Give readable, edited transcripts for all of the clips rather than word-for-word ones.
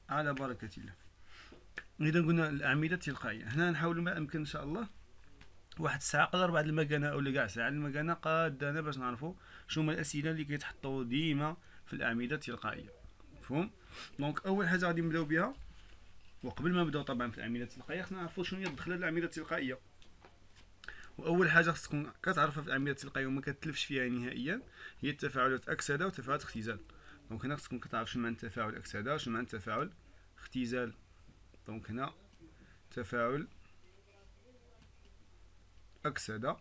على بركة الله. إذا قلنا الأعمدة التلقائية، هنا نحاول ما أمكن إن شاء الله واحد الساعة قدر بعد المكانة أو كاع ساعة المكانة قادنا باش نعرفو شنو هما الأسئلة اللي كيتحطو ديما في الأعمدة التلقائية. مفهوم؟ دونك أول حاجة غادي نبداو بها، وقبل ما نبداو طبعا في الأعمدة التلقائية خصنا نعرفو شنو هي الدخلة الأعمدة التلقائية. وأول حاجة خصكم كتعرفها في الأعمدة التلقائية وما كتلفش فيها نهائيا هي التفاعلات أكسدة وتفاعلات اختزال. دونك هنا خصكم كتعرف شنو معنى التفاعل أكسدة وشنو معنى التفاعل اختزال. دونك هنا تفاعل أكسدة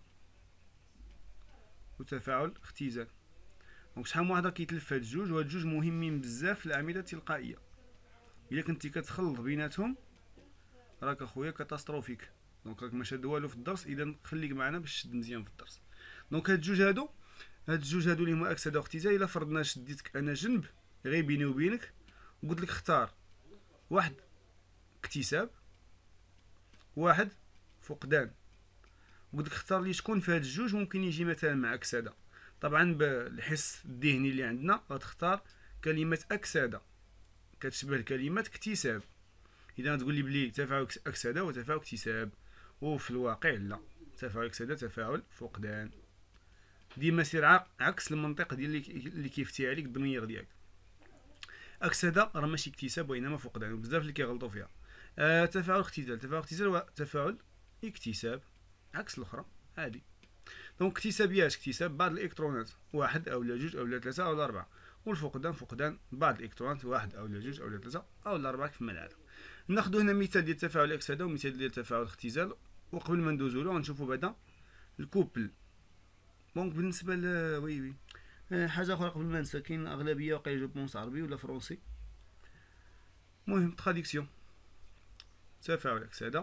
وتفاعل اختزال. دونك شحال من واحد كيتلف هاد الجوج، وهاد الجوج مهمين بزاف في الأعمدة التلقائية. إلا كنتي كتخلط بيناتهم راك اخويا كاتاستروفيك. دونك راك ما شاد والو في الدرس، اذا خليك معنا باش تشد مزيان في الدرس. دونك هاد الجوج هادو اللي هما اكسده واختزال، الا فرضنا شديتك انا جنب غير بيني وبينك وقلت لك اختار واحد اكتساب واحد فقدان، وقلت لك اختار لي شكون في هاد الجوج ممكن يجي مثلا مع اكسده. طبعا بالحس الذهني اللي عندنا غتختار كلمه اكسده كتشبه كلمه اكتساب. اذا تقول لي بلي تفاعل اكسده وتفاعل اكتساب، وفي الواقع لا، تفاعل اكسده تفاعل فقدان. ديما سير عكس المنطق ديال اللي كيفتي عليك الضمير ديالك. اكسده راه ماشي اكتساب وانما فقدان، وبزاف اللي كيغلطوا فيها. تفاعل اختزال هو تفاعل اكتساب عكس الاخرى عادي. دونك اكتسابيات اكتساب بعض الالكترونات، واحد او جوج او ثلاثه او اربعه، والفقدان فقدان بعض الالكترونات، واحد او جوج او ثلاثه او اربعه كما العاده. ناخذ هنا مثال ديال تفاعل الاكسده ومثال ديال تفاعل الاختزال، وقبل ما ندوزو له غنشوفو بعدا الكوبل. دونك بالنسبه وي حاجه اخرى قبل ما ننسى، كاين اغلبيه واقيلا جو بونس عربي ولا فرونسي. المهم تراديكسيون، تفاعل الاكسده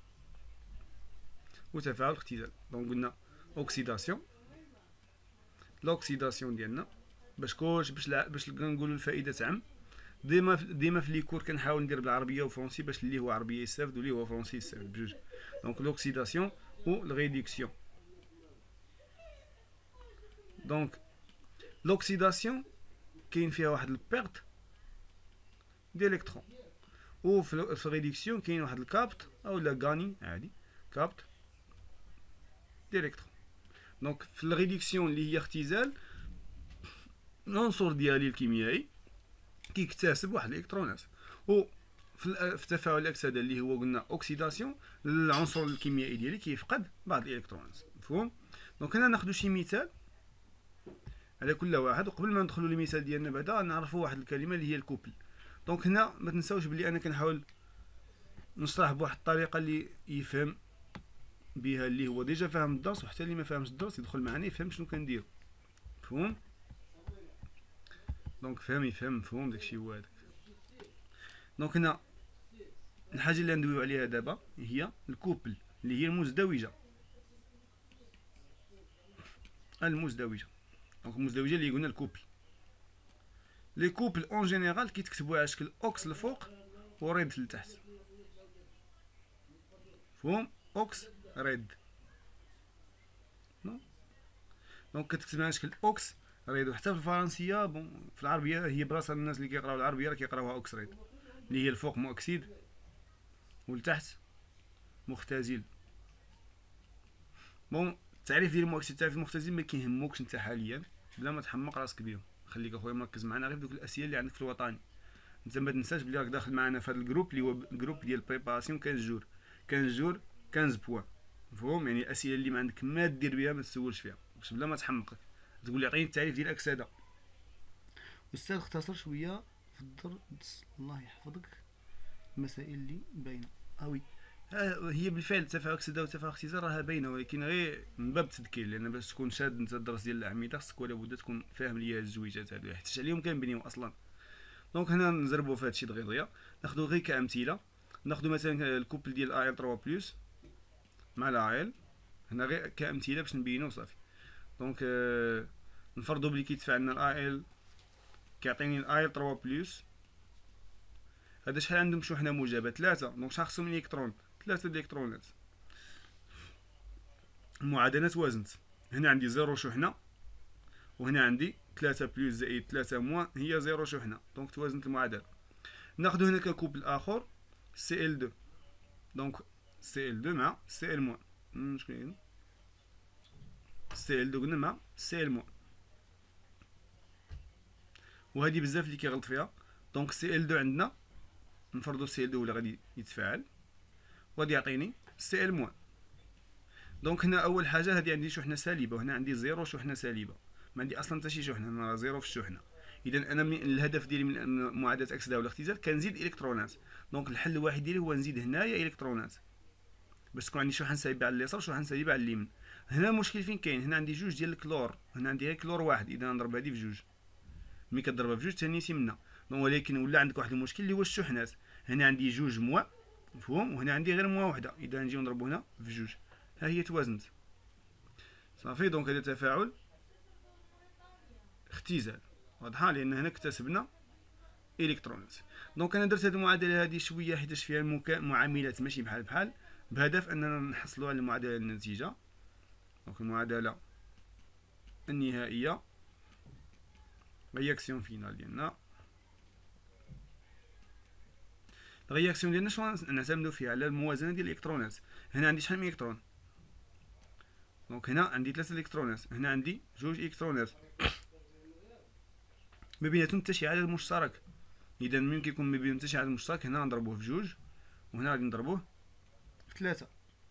وتفاعل الاختزال. دونك قلنا اوكسيداسيون، لوكسيداسيون ديالنا باش كلشي باش نقولوا الفائده تعم. ديما في لي كور كنحاول ندير بالعربيه وفرونسي باش اللي هو عربيه يستافد واللي هو فرونسي يستافد بجوج. دونك لوكسيداسيون و الريدكسيون. دونك لوكسيداسيون كاين فيها واحد البيرت ديال الكترون، و في الريدكسيون كاين واحد الكابت او لا غاني عادي كابت ديال الكترون. دونك في الريدكسيون اللي هي اختزال، العنصر ديالي الكيميائي كيكتسب واحد الالكترونات، و في تفاعل الاكسده اللي هو قلنا اوكسيداسيون، العنصر الكيميائي ديالي كيفقد بعض الالكترونات. مفهوم؟ دونك هنا ناخذ شي مثال على كل واحد، وقبل ما ندخلوا للمثال ديالنا بعدا نعرفوا واحد الكلمه اللي هي الكوبل. دونك هنا ما تنساوش بلي انا كنحاول نشرح بواحد الطريقه اللي يفهم بها اللي هو ديجا فاهم الدرس، وحتى اللي ما فاهمش الدرس يدخل معنا يفهم شنو كندير. مفهوم؟ دونك يفهم مفهوم داكشي هو هذاك. دونك هنا الحاجه اللي ندويو عليها دابا هي الكوبل اللي هي المزدوجه. دونك المزدوجه اللي قلنا الكوبل. لي كوبل اون جينيرال كيتكتبوا على شكل اوكس لفوق وريد لتحت. مفهوم؟ اوكس ريد. دونك كتكتب على شكل اوكس ريد. وحتى في الفرنسيه في العربيه هي براسها الناس اللي كيقراو العربيه راه كيقراوها اوكس ريد، اللي هي الفوق مؤكسيد والتحت مختزل. التعريف ديال المؤكسيد التعريف المختزل ما كيهموكش انت حاليا، بلا ما تحمق راسك بهم. خليك اخويا مركز معنا غير بدوك الاسئله اللي عندك في الوطني. انت ما تنساش بلي راك داخل معنا في هذا الجروب اللي هو الجروب ديال بريباراسيون 15 جور 15 بوان. مفهوم؟ يعني الاسئله اللي ما عندك ما دير بها ما تسولش فيها باش بلا ما تحمقك. تقول لي عطيني التعريف ديال الاكسده. استاذ اختصر شويه في الدرس الله يحفظك المسائل اللي باينه. وي هي بالفعل تفاعل اكسده وتفاعل اختزال راها باينه، ولكن غير من باب التذكير، لان باش تكون شاد انت الدرس ديال الاعمده خصك ولا بد تكون فاهم ليا الزويجات هادو حيت عليهم كنبنيو اصلا. دونك هنا نزربو في هادشي دغيا ناخدو غير كامثله. ناخدو مثلا الكوبل ديال ال 3 بلس مع ال هنا غير كامثله باش نبينو صافي. دونك نفرضوا بلي كيدفع لنا ال كيعطيني ال 3 بلس. هذا شحال عندهم شحنه موجبه 3. دونك شحال خصهم من الكترون 3 الالكترونات. المعادله توازنت، هنا عندي 0 شحنه وهنا عندي 3 بلس زائد 3 موان هي 0 شحنه. دونك توازنت المعادله. ناخذ هنا ككوبل اخر سي ال 2. دونك سي ال 2 مع سي ال موان، شكون سي ال 2 قلنا مع سي ال موان، وهذه بزاف اللي كيغلط فيها. دونك سي ال 2 عندنا نفرضوا سي ال 2 ولا غادي يتفاعل وغادي يعطيني سي ال موان. دونك هنا اول حاجه هذه عندي شحنه سالبه، وهنا عندي زيرو شحنه سالبه، ما عندي اصلا حتى شي شحنه، انا زيرو في الشحنه. اذا انا من الهدف ديالي من معادله اكسده ولا اختزال كنزيد الكترونات. دونك الحل الوحيد ديالي هو نزيد هنايا الكترونات باش تكون عندي شحن سالبه على اليسار وشحن سالبه على اليمين. هنا المشكل فين كاين؟ هنا عندي جوج ديال الكلور، هنا عندي غير كلور واحد، اذا نضرب هذه في جوج، ملي كضربها في جوج تنيتي منها. ولكن ولا عندك واحد المشكل اللي هو الشحنات، هنا عندي جوج موا مفهوم، وهنا عندي غير موا وحده، اذا نجيو نضربو هنا في جوج، ها هي توازنت صافي. دونك هذا تفاعل اختزال واضحه، لان هنا اكتسبنا الكترونات. دونك انا درت هذه المعادله هذه شويه حيتاش فيها معاملات ماشي بحال بحال، بهدف اننا نحصلوا على المعادله النتيجه. دونك المعادله النهائيه رياكسيون فينال ديالنا، الرياكسيون ديالنا شنو نعتمدوا فيها؟ على الموازنه ديال الالكترونات. هنا عندي شحال من الكترون؟ دونك هنا عندي 3 الكترونات، هنا عندي 2 الكترونات، ما بيناتهم حتى شي عدد مشترك. اذا ملي كيكون ما بينهم حتى شي عدد مشترك، هنا نضربوه في 2 وهنا غادي نضربوه في 3.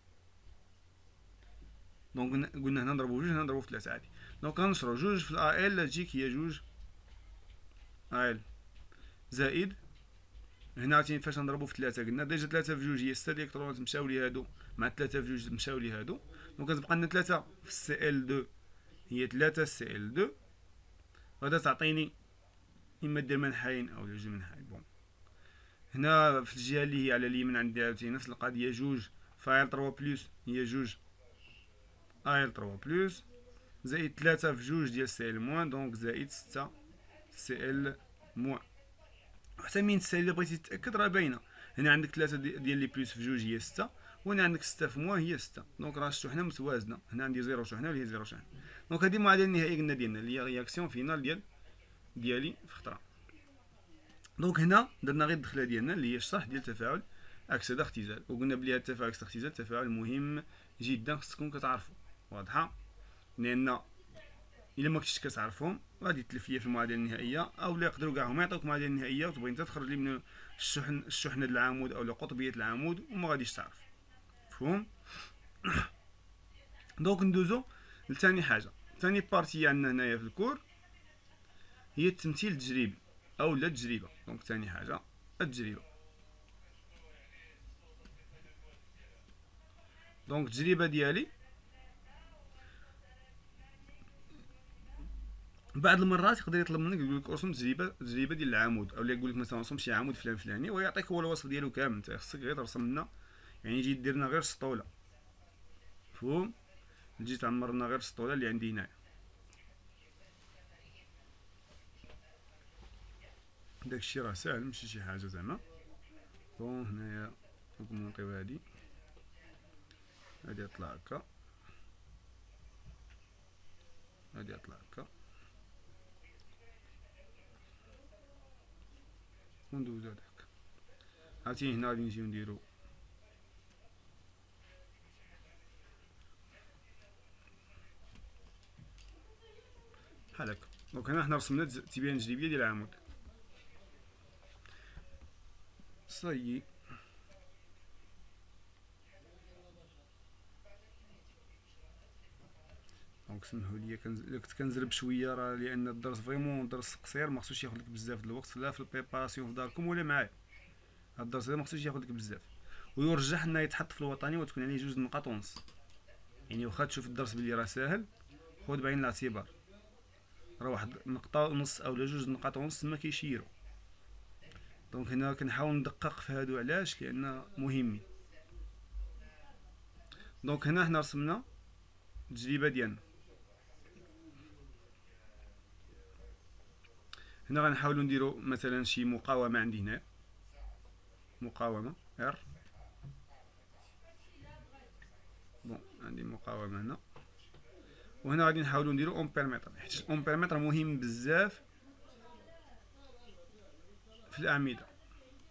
دونك قلنا هنا نضربوه في 2 هنا نضربوه في 3 عادي. دونك غنشرو 2 في الا ال تجيك هي 2 ال زائد هنا عرفتي فاش نضربو في 3 قلنا ديجا 3 في 2 هي 6 الكترونات مشاو لي هادو، مع 3 في 2 مشاو لي هادو. دونك كتبقى لنا 3 في سي ال 2 هي 3 سي ال 2، غادا تعطيني اما دير منحين او جوج منحين. بون هنا في الجهه اللي هي على اليمين عندي عاوتاني نفس القضيه، 2 فايل 3 بلس هي 2 ايل 3 بلس زائد 3 في 2 ديال سي ال موان، دونك زائد 6 سي ال موان. حتى من 6 الا بغيتي تتاكد راه باينه، هنا عندك 3 ديال لي بلس في 2 هي 6، وهنا عندك 6 في موان هي 6، دونك راه الشحنه متوازنه. هنا عندي 0 شحنه وهي 0 شحنه. دونك هذه المعادله النهائيه قلنا ديالنا اللي هي رياكسيون فينال ديالي في خطره. دونك هنا درنا غير الدخله ديالنا اللي هي الشرح ديال تفاعل اكسده اختزال، وقلنا بلي هذا التفاعل اكسده اختزال تفاعل مهم جدا خصكم كتعرفوا واضحه، لان الا ما كنتش كتعرفهم غادي تلف ليا في المعادله النهائيه، او لا يقدروا كاع هما يعطيوك المعادله النهائيه وتبغي انت تخرج لي من الشحنه ديال العمود او قطبيه العمود وما غاديش تعرف. مفهوم؟ دونك ندوزو لثاني حاجه. ثاني بارتي عندنا هنايا في الكور هي التمثيل التجريبي او لا التجربه. دونك ثاني حاجه التجربه. دونك التجربه ديالي بعض المرات يقدر يطلب منك يقول لك ارسم تجربه ديال العمود، او يقول لك مثلا ارسم شي عمود فلان فلاني ويعطيك هو الوصف ديالو كامل، انت خصك غير ترسم لنا، يعني يجي دير لنا غير السطوله. مفهوم؟ تجي تعمر لنا غير السطوله اللي عندي هنايا. داكشي راه ساهل ماشي شي حاجه زعما. بون هنايا نكمونطيو هادي يطلع هكا، هادي يطلع هكا، وندوزو هداك. عرفتي هنا غادي نجيو نديرو بحال هكا. دونك هنا حنا رسمنا التبيان التجريبيه ديال العمود. صايي دونك سمحوا لي كنت كنزرب شويه، راه لان الدرس فريمون درس قصير ما خصوش ياخذ لك بزاف د الوقت، لا في البريباراسيون في داركم ولا معايا. هاد الدرس هذا ما خصوش ياخذ لك بزاف، ويرجح انه يتحط في الوطني وتكون عليه 2 نقاط ونص. يعني واخا تشوف الدرس بلي راه ساهل خذ بعين الاعتبار، راه واحد نقطه ونص او 2 نقاط ونص ما كيشيرو. دونك هنا كنحاول ندقق في هادو، علاش؟ لان مهمين. دونك هنا حنا رسمنا التجربه ديالنا. هنا غنحاولوا نديرو مثلا شي مقاومه، عندي هنا مقاومه ار، بون عندي مقاومه هنا، وهنا غادي نحاولوا نديرو امبيرمتر، حيت الامبيرمتر مهم بزاف في الاعمده.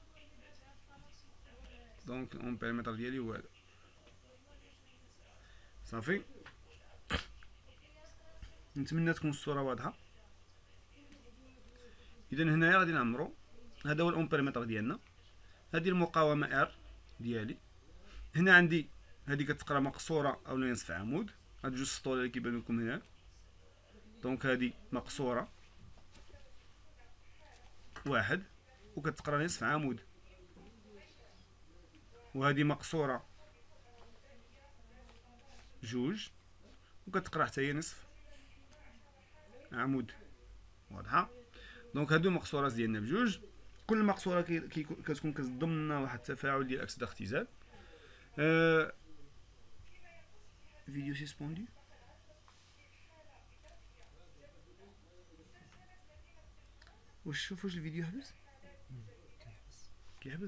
دونك اون بيريمتر ديالي هو هذا صافي. نتمنى تكون الصوره واضحه. اذا هنايا غادي نعمرو هذا هو الاون بيريمتر ديالنا. هذه المقاومه ار ديالي. هنا عندي هذه كتقرا مقصوره اولا نصف عمود. هاد جوج سطول اللي كيبانو لكم هنا. دونك هذه مقصوره واحد وكتقرا نصف عمود، وهذه مقصوره جوج وكتقرا حتى هي نصف عمود. واضحه. دونك هادو المقصورات ديالنا بجوج. كل مقصوره كتكون كتضمن واحد التفاعل ديال اكس اختزال. فيديو سيسبوندي. واش الفيديو حبس؟ كيحبس.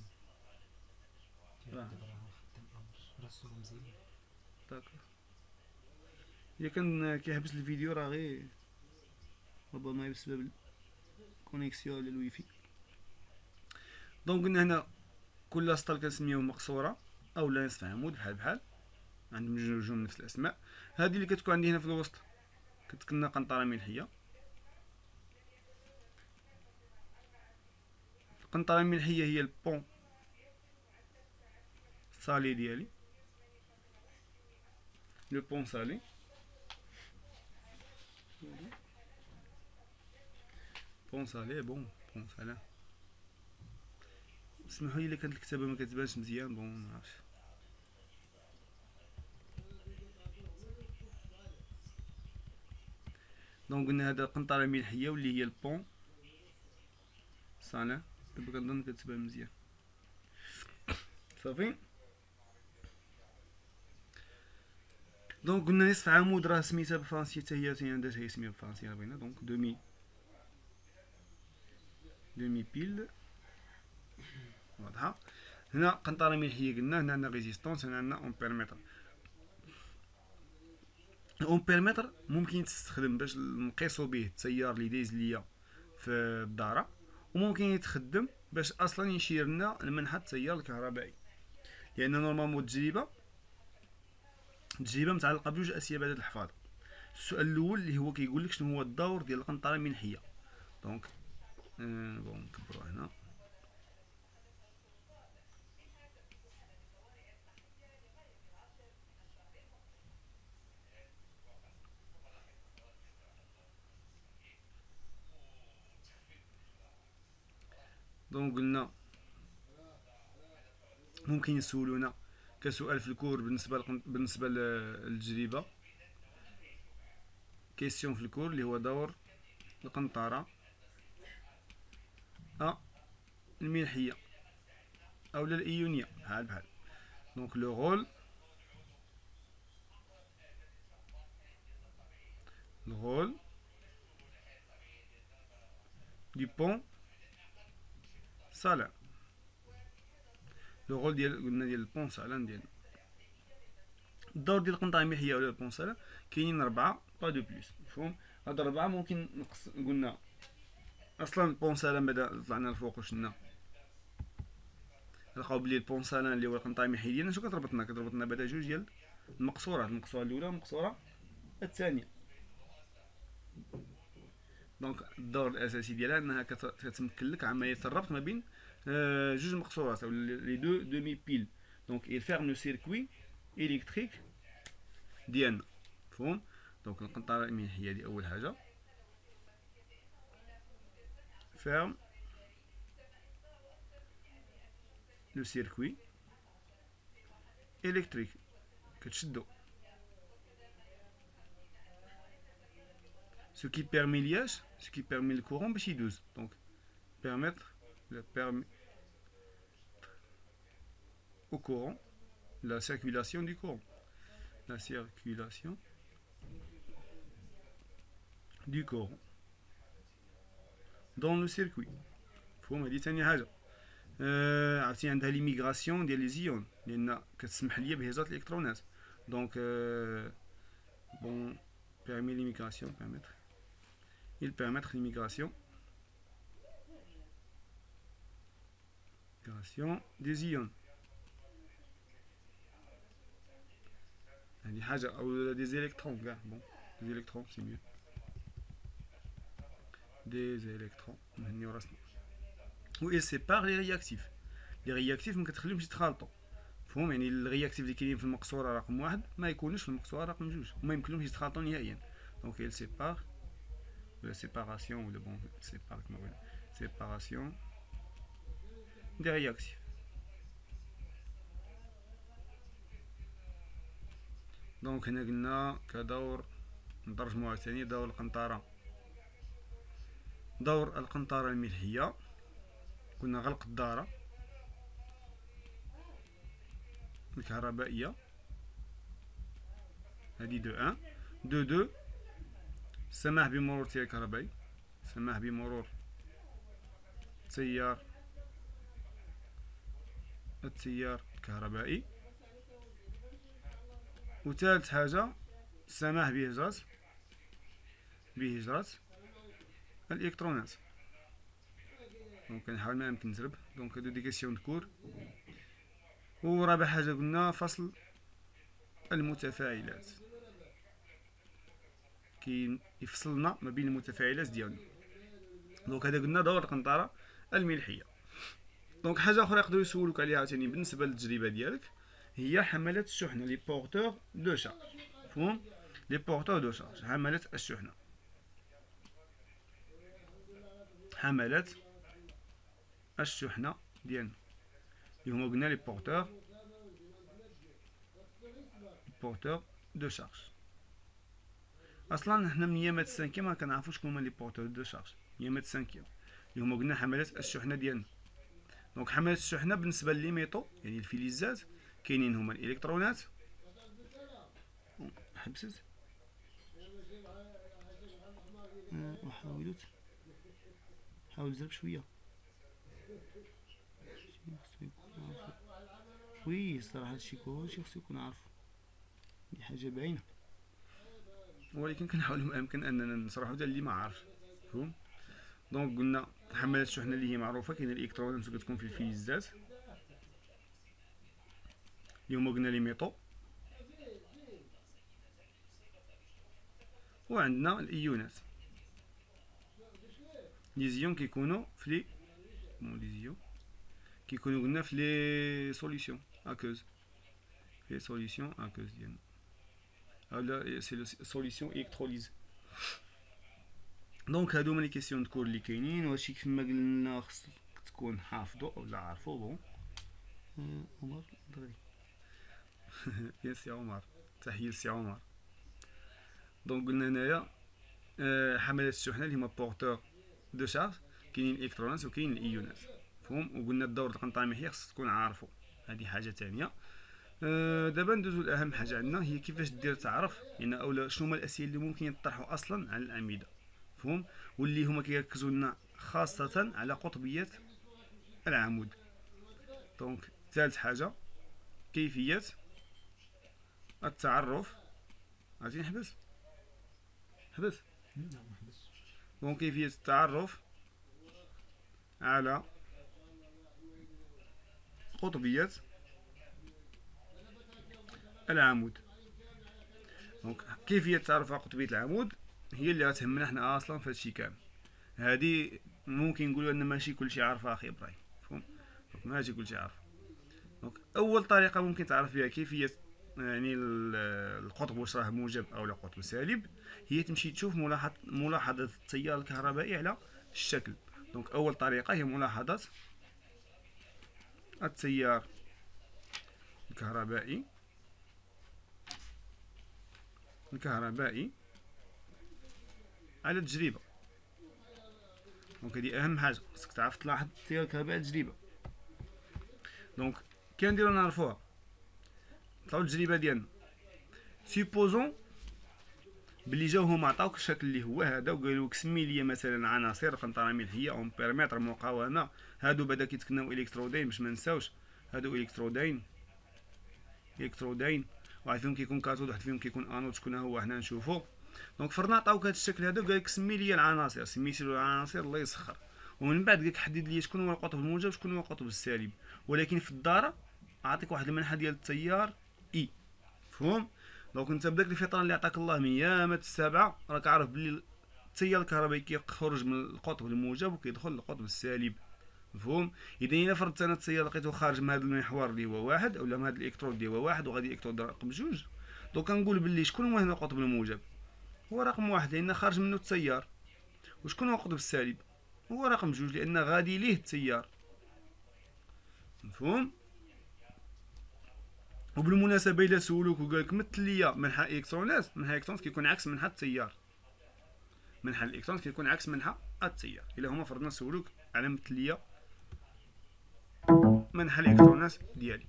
داكوغ. الا كان كيحبس الفيديو راه غير ربما بسبب الكونيكسيون ديال الويفي. دونك قلنا هنا كل سطل كنسميوه مقصوره اولا نصف عمود بحال عندهم جوج نفس الاسماء. هذه اللي كتكون عندي هنا في الوسط كتكون قنطره ملحيه. القنطره الملحيه هي البون صالي ديالي. لو بون صالي بون صالي بون صالي. اسمحوا لي الا كانت الكتابه ما كتبانش مزيان بون معرفتش. دونك قلنا هذا القنطره الملحيه واللي هي البون صالي. دابا كنظن كتبان مزيان صافي. دونك قلنا نصف عمود راه سميتها بالفرنسيه حتى هي عندها سميه بالفرنسيه بغينا. دونك دومي بيل. واضحه. هنا قنطره ملحيه قلنا. هنا عندنا ريزيستونس. هنا عندنا اون بيرمتر. اون بيرمتر ممكن تستخدم باش نقيسو به التيار اللي دايز ليا في الدارة، وممكن يتخدم باش اصلا يشير لنا المنحى التيار الكهربائي. لان نورمالمون التجربه متعلقه بجوج اسئله بعد الحفاظ. السؤال الاول اللي هو كيقول لك شنو هو الدور ديال القنطره الملحيه. دونك بون نكبرو هنا. دونك قلنا ممكن يسولونا كسؤال في الكور بالنسبه للتجربه. كيسيون في الكور اللي هو دور القنطره الملحيه اولا الايونيه بحال. دونك لو رول du pont salin. لو رول ديال قلنا ديال البون سالان ديالنا. الدور ديال القنطره الملحيه ولا البون سالان كاينين 4 با دو بليس. مفهوم. هاد 4 ممكن نقص. قلنا اصلا البون سالان بعدا طلعنا الفوق وشنا نلقاو بلي البون سالان اللي هو القنطره الملحيه ديالنا شنو كتربطنا بعدا جوج ديال المقصورات. المقصوره الاولى والمقصوره الثانيه. دونك الدور الاساسي ديالها انها كتمكن لك عمليه الربط ما بين جوج مقصورات او لي دو دومي بيل. دونك il ferme le circuit électrique ديالنا. مفهوم. دونك القنطره الملحيه دي اول حاجه ferme le circuit électrique كتشدو. ce qui permet liage ce qui permet le courant باش يدوز. دونك permettre au courant la circulation du courant dans le circuit. مفهوم. هادي ثاني حاجه. عرفتي عندها ليميغراسيون ديال لي زيون لان كتسمح ليا بهزات الالكترونات. دونك bon permet l'immigration l'immigration des ions. هذه حاجه، او دي زيليكترون كاع. بون دي زيليكترون سي ميو، دي زيليكترون نهنيو راسنا. و il sépare لي رياكتيف. لي رياكتيف ما كتخليهمش يتخالطوا، مفهوم؟ يعني الرياكتيف اللي كاينين في المقصوره رقم واحد ما يكونوش في المقصوره رقم جوج، وما يمكنلهمش يتخالطوا نهائيا. دونك il sépare ولا séparation ولا بون sépare كما بغينا، séparation دي رياكتيف. دونك هنا قلنا كدور نترجموها ثاني، دور القنطرة، دور القنطرة الملحية، قلنا غلق الدارة الكهربائية، هذه دو ان. دو السماح بمرور التيار الكهربائي، السماح بمرور التيار الكهربائي. وثالث حاجة السماح بهجرة الإلكترونات. دونك كنحاول ما يمكن نزرب. دونك هادو دي كيسيون دو كور. ورابع حاجة قلنا فصل المتفاعلات، كي يفصلنا ما بين المتفاعلات ديالنا. دونك هذا قلنا دور القنطرة الملحية. دونك حاجة أخرى يقدروا يسولوك عليها عاوتاني بالنسبة للتجربة ديالك هي حملات الشحنة، لي بورتور دو شارج. مفهوم؟ لي بورتور دو شارج، حملات الشحنة، حملات الشحنة ديالنا اللي هما قلنا لي بورتور دو شارج. اصلا حنا من ايامات السانكيام ما كنعرفوش شكون هما لي بورتور دو شارج، ايامات السانكيام اللي هما قلنا حملات الشحنة ديالنا. دونك حملات الشحنة بالنسبة لي ميطو يعني الفلزات كاينين هما الالكترونات. حبست حاول زرب شويه. وي صراحه هادشي كلشي خصو يكون عارفو، دي حاجه باينه، ولكن كنحاول ما امكن اننا نشرحو حتى اللي ما عارفش. مفهوم؟ دونك قلنا حملات الشحنه اللي هي معروفه، كاين الالكترونات اللي كتكون في الفلزات اللي هما قلنا لي ميطو، وعندنا الايونات لي زيون كيكونوا في لي لي كيكونوا قلنا في لي سوليسيون اكوز، في سوليسيون اكوز ديالنا، اولا سي سوليسيون الكتروليز. دونك هادو هما لي كيسيون دو كور اللي كاينين، وهادشي كيما قلنا خصك تكون حافظو ولا عارفو. بون عمر دري يا سي عمر، تحية لسي عمر. دونك قلنا هنايا حملات الشحنة اللي هما بورتور دو شارج، كاينين الالكترونات وكاين الايونات. مفهوم؟ وقلنا الدور القنطرة الملحية خصك تكون عارفو، هذه حاجة ثانية. دابا ندوزو لأهم حاجة عندنا هي كيفاش دير تعرف يعني اولا شنو هما الأسئلة اللي ممكن يطرحوا اصلا على الأعمدة. مفهوم؟ واللي هما كيركزوا لنا خاصة على قطبية العمود. دونك ثالث حاجة كيفية التعرف، عرفتي نحبس دونك كيفية التعرف على قطبية العمود. دونك كيفية التعرف على قطبية العمود هي اللي غتهمنا حنا اصلا في هادشي كامل. هادي ممكن نقولوا ان ماشي كلشي عارفها اخي ابراهيم، مفهوم؟ دونك ماشي كلشي عارف. دونك اول طريقة ممكن تعرف بها كيفية يعني القطب واش راه موجب او لا قطب سالب، هي تمشي تشوف ملاحظة التيار الكهربائي على الشكل. دونك اول طريقة هي ملاحظة التيار الكهربائي على التجربة. دونك هادي اهم حاجة، خصك تعرف تلاحظ التيار الكهربائي على التجربة. دونك كي نديرو نعرفوها، نطلعو التجربة ديالنا، سيبوزون بلي جاو هما عطاوك الشكل اللي هو هذا وقالوك سمي لي مثلا عناصر قنطرة ملحية امبيرمتر مقاومة. هادو بعدا كيتكناو الكترودين باش ما نساوش، هادو الكترودين واحد فيهم كيكون كاتود واحد فيهم كيكون انود، شكون هو حنا نشوفو. دونك فرنا عطاوك هاد الشكل هذا وقالك سمي لي العناصر، سميتي له العناصر الله يسخر، ومن بعد قالك حدد لي شكون هو القطب الموجب شكون هو القطب السالب، ولكن في الدارة اعطيك واحد المنحة ديال التيار اي. مفهوم؟ دونك انت بداك الفطران اللي عطاك الله من يامات السبعه راك عارف بلي التيار الكهربائي كيخرج من القطب الموجب وكيدخل للقطب السالب. مفهوم؟ اذا الا فرضت انا التيار لقيته خارج من هذا المحور اللي هو واحد اولا من هذا الالكترود اللي هو واحد وغادي الالكترود رقم جوج، دونك كنقول بلي شكون هو هنا القطب الموجب؟ هو رقم واحد لان خارج منه التيار. وشكون هو القطب السالب؟ هو رقم جوج لان غادي ليه التيار. مفهوم؟ وبالمناسبه الا سولوك وقالك مثل ليا منحى الالكترونات، منحى الالكترونات كيكون عكس منحى التيار. منحى الالكترونات كيكون عكس منحى التيار. الا هما فرضنا سولوك على مثل ليا منحى الالكترونات ديالي.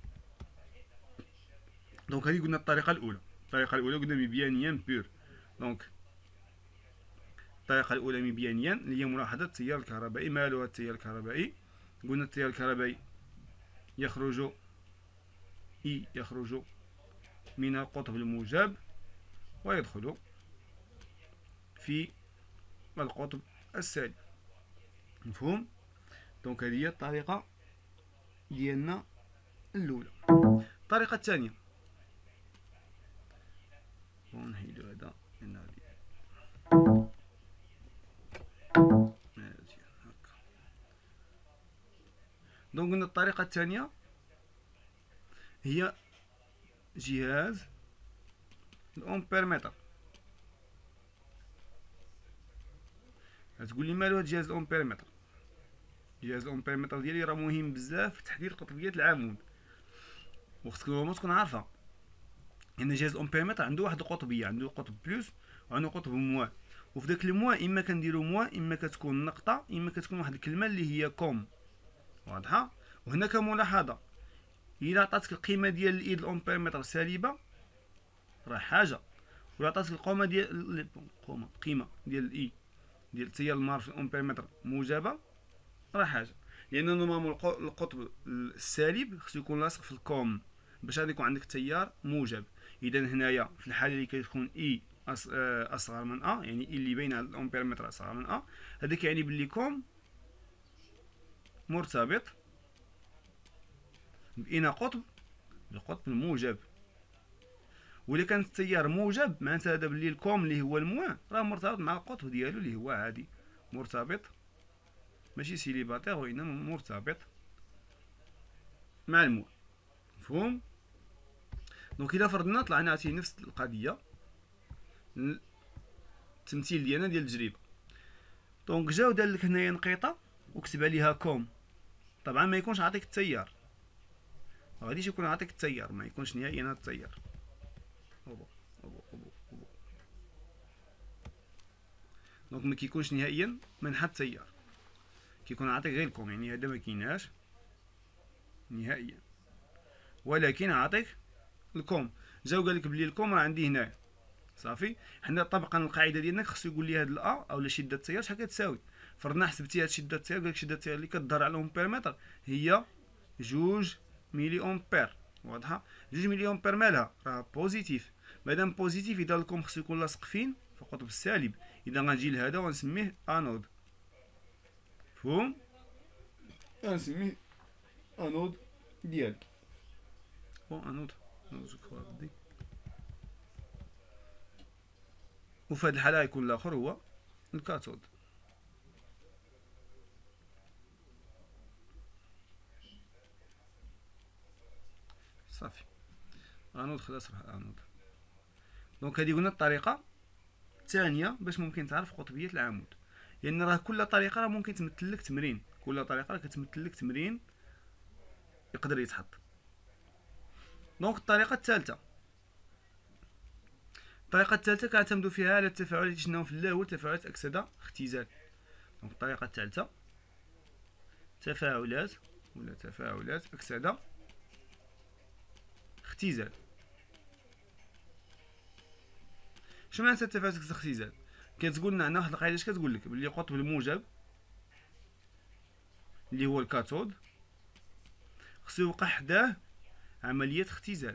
دونك هذه قلنا الطريقه الاولى. الطريقه الاولى قلنا مبيانيا بير. دونك الطريقه الاولى مبيانيا اللي هي ملاحظه التيار الكهربائي. مالو التيار الكهربائي؟ قلنا التيار الكهربائي يخرج من القطب الموجب ويدخل في القطب السالب. مفهوم؟ دونك هذه هي الطريقه ديالنا الاولى. الطريقه الثانيه ونحيدو هذا لان غادي هكا. دونك قلنا الطريقه الثانيه هي جهاز الامبيرمتر. غتقول لي مالو هاد جهاز الامبيرمتر؟ جهاز الامبيرمتر ديالي راه مهم بزاف في تحديد قطبيه العمود، وخصك نورمالمون تكون عارفها ان جهاز الامبيرمتر عنده واحد القطبيه، عنده قطب بلس وعنده قطب موان. وفي داك الموان اما كنديرو موان اما كتكون نقطه اما كتكون واحد الكلمه اللي هي كوم. واضحه؟ وهنا كملاحظه الا عطاتك القيمه ديال الايد الامبيرمتر سالبه راه حاجه، ولا عطاتك القيمه ديال الاي ديال التيار المار في الامبيرمتر موجبه راه حاجه. لان نورمالمون القطب السالب خصو يكون لاصق في الكوم باش غادي يكون عندك تيار موجب. اذا هنايا في الحاله اللي كتكون اي اصغر من ا، يعني اي اللي بين الامبيرمتر اصغر من ا، هذا كيعني بلي كوم مرتبط بين قطب القطب الموجب. وإلا كان التيار موجب معناتها هذا بلي الكوم اللي هو الموان راه مرتبط مع القطب ديالو اللي هو عادي مرتبط، ماشي سيليباتير وانما مرتبط مع الموان. مفهوم؟ دونك الا فرضنا طلعنا عطيه نفس القضيه التمثيل ديالنا ديال التجربه. دونك جا ودار لك هنايا نقيطه وكتب عليها كوم، طبعا ما يكونش عاطيك التيار، ما غاديش يكون عاطيك التيار، ما يكونش نهائيا هذا التيار. دونك ما كيكونش نهائيا منحى التيار، كيكون عاطيك غير الكوم، يعني هذا ما كايناش نهائيا، ولكن عاطيك الكوم. جا وقال لك بلي الكوم راه عندي هنايا صافي. حنا طبقا القاعده ديالنا خصو يقول لي هاد الا اولا شده التيار شحال كتساوي. فرضنا حسبتي هاد شده التيار، قال لك شده التيار اللي كتظهر على الامبيرمتر هي 2 ملي امبير. واضحه؟ 2 ملي امبير مالها راه بوزيتيف. مادام بوزيتيف اذا الكوم خصو يكون لاصق فين؟ في القطب السالب. اذا غنجي لهذا ونسميه انود. مفهوم؟ غنسميه انود ديالي. بون انود بدي. وفي هذه الحاله يكون الاخر هو الكاثود. صافي انود خلاص راه انود. دونك هذه قلنا الطريقه الثانيه باش ممكن تعرف قطبيه العمود، لان راه كل طريقه راه ممكن تمثل لك تمرين، كل طريقه راه كتمثل لك تمرين يقدر يتحط. دونك الطريقه الثالثه، الطريقه الثالثه كنعتمدوا فيها على التفاعلات اللي شفناهم في الاول، تفاعلات اكسده اختزال. دونك الطريقه الثالثه تفاعلات اكسده اختزال. شنو معناتها تفاعلات اكسده اختزال؟ كتقول لنا عندنا واحد القاعده اش كتقول لك بلي القطب الموجب اللي هو الكاثود خصو يوقع حداه عمليه اختزال،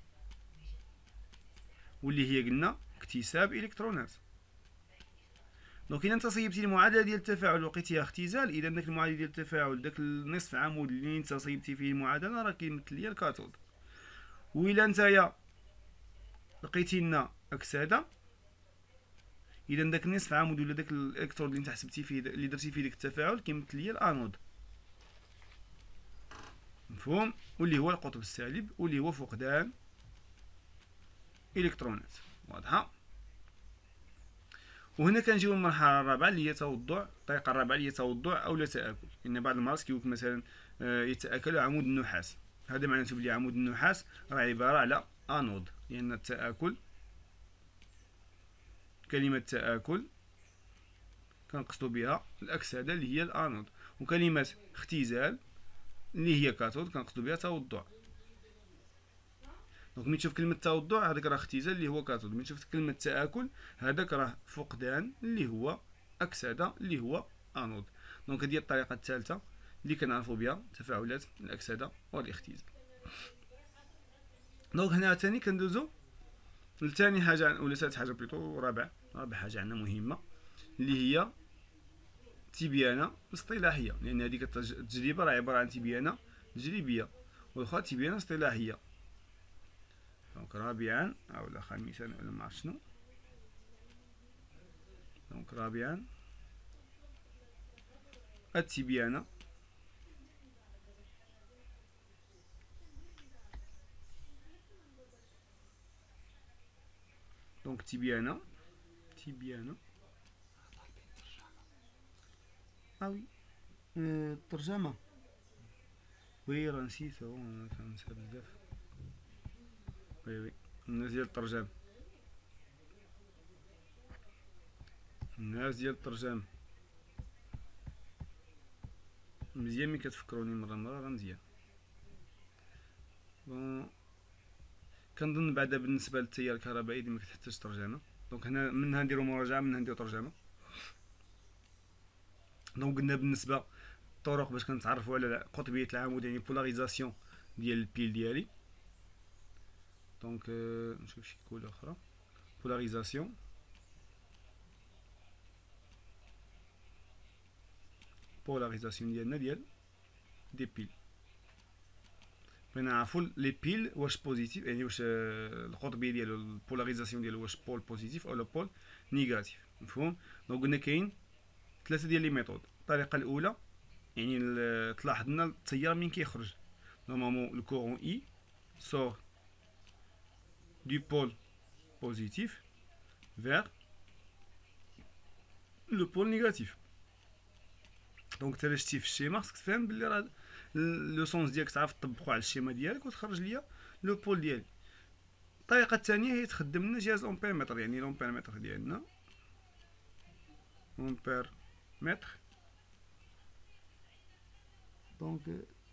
واللي هي قلنا اكتساب الكترونات. دونك اذا انت صيبتي المعادله ديال التفاعل ولقيتيها اختزال، اذا داك المعادله ديال التفاعل داك النصف عمود اللي انت صيبتي فيه المعادله راه كيمثل ليا الكاثود. وإلا نتايا لقيتي لنا اكسده، اذا داك النصف عمود ولا داك الالكترود اللي انت حسبتي فيه اللي درتي فيه ديك التفاعل كيمثل ليا الانود. مفهوم؟ واللي هو القطب السالب واللي هو فقدان الكترونات. واضحه؟ وهنا كنجيو للمرحله الرابعه اللي هي توضع. الطريقه الرابعه اللي هي توضع او لا تاكل، لان بعض المرات كيقولك مثلا يتاكل عمود النحاس. هذا معناته بلي عمود النحاس راه عباره على انود، لان التاكل، كلمه تاكل كنقصدو بها الاكسده اللي هي الانود، وكلمه اختزال اللي هي كاثود كنقصدو بها توضع. دونك ملي تشوف كلمه توضع هذاك راه اختزال اللي هو كاثود، ملي تشوف كلمه تاكل هذاك راه فقدان اللي هو اكسده اللي هو انود. دونك هذه الطريقه الثالثه اللي كنعرفوا بها تفاعلات الاكسده والاختزال. دونك هنا ثاني كندوزو لثاني حاجه ولا ثالث حاجه بليطو رابع حاجه عندنا مهمه اللي هي تبيانه اصطلاحيه، لان هذيك التجربه راه عباره عن تبيانه تجريبيه والاخرى تبيانه اصطلاحيه. دونك رابعا او خامسا ولا ما عرفت شنو. دونك رابعا التبيانه دونك تبيانه وي الترجمه وي راه نسيتو كنسى بزاف. وي الناس ديال الترجمه مزيان ملي كتفكروني مره راه مزيان. بون كنظن بعدا بالنسبه للتيار الكهربائي ما كتحتاج ترجمه. دونك هنا منها نديرو مراجعه منها نديرو ترجمه. دونك قلنا بالنسبه الطرق باش كنتعرفوا على قطبيه العمود يعني بولاريزاسيون ديال البيل ديالي. دونك نشوف شي كوله اخرى بولاريزاسيون ديالنا ديال دي بيل. بغينا نعرفوا لي بيل واش بوزيتيف يعني واش القطبيه ديالو البولاريزاسيون ديالو واش بول بوزيتيف ولا بول نيجاتيف. مفهوم؟ دونك قلنا كاين ثلاثه ديال لي ميثود. الطريقه الاولى يعني تلاحظ لنا التيار من كيخرج نورمالمون لو كورون اي sort du pôle positif vers le pôle négatif. دونك انت شتي في الشيما خصك تفهم بلي راه لو سونس ديالك تعرف تطبقو على الشيما ديالك وتخرج ليا لو بول ديالي. الطريقه الثانيه هي تخدم لنا جهاز امبيرمتر، يعني الامبيرمتر ديالنا امبيرمتر. دونك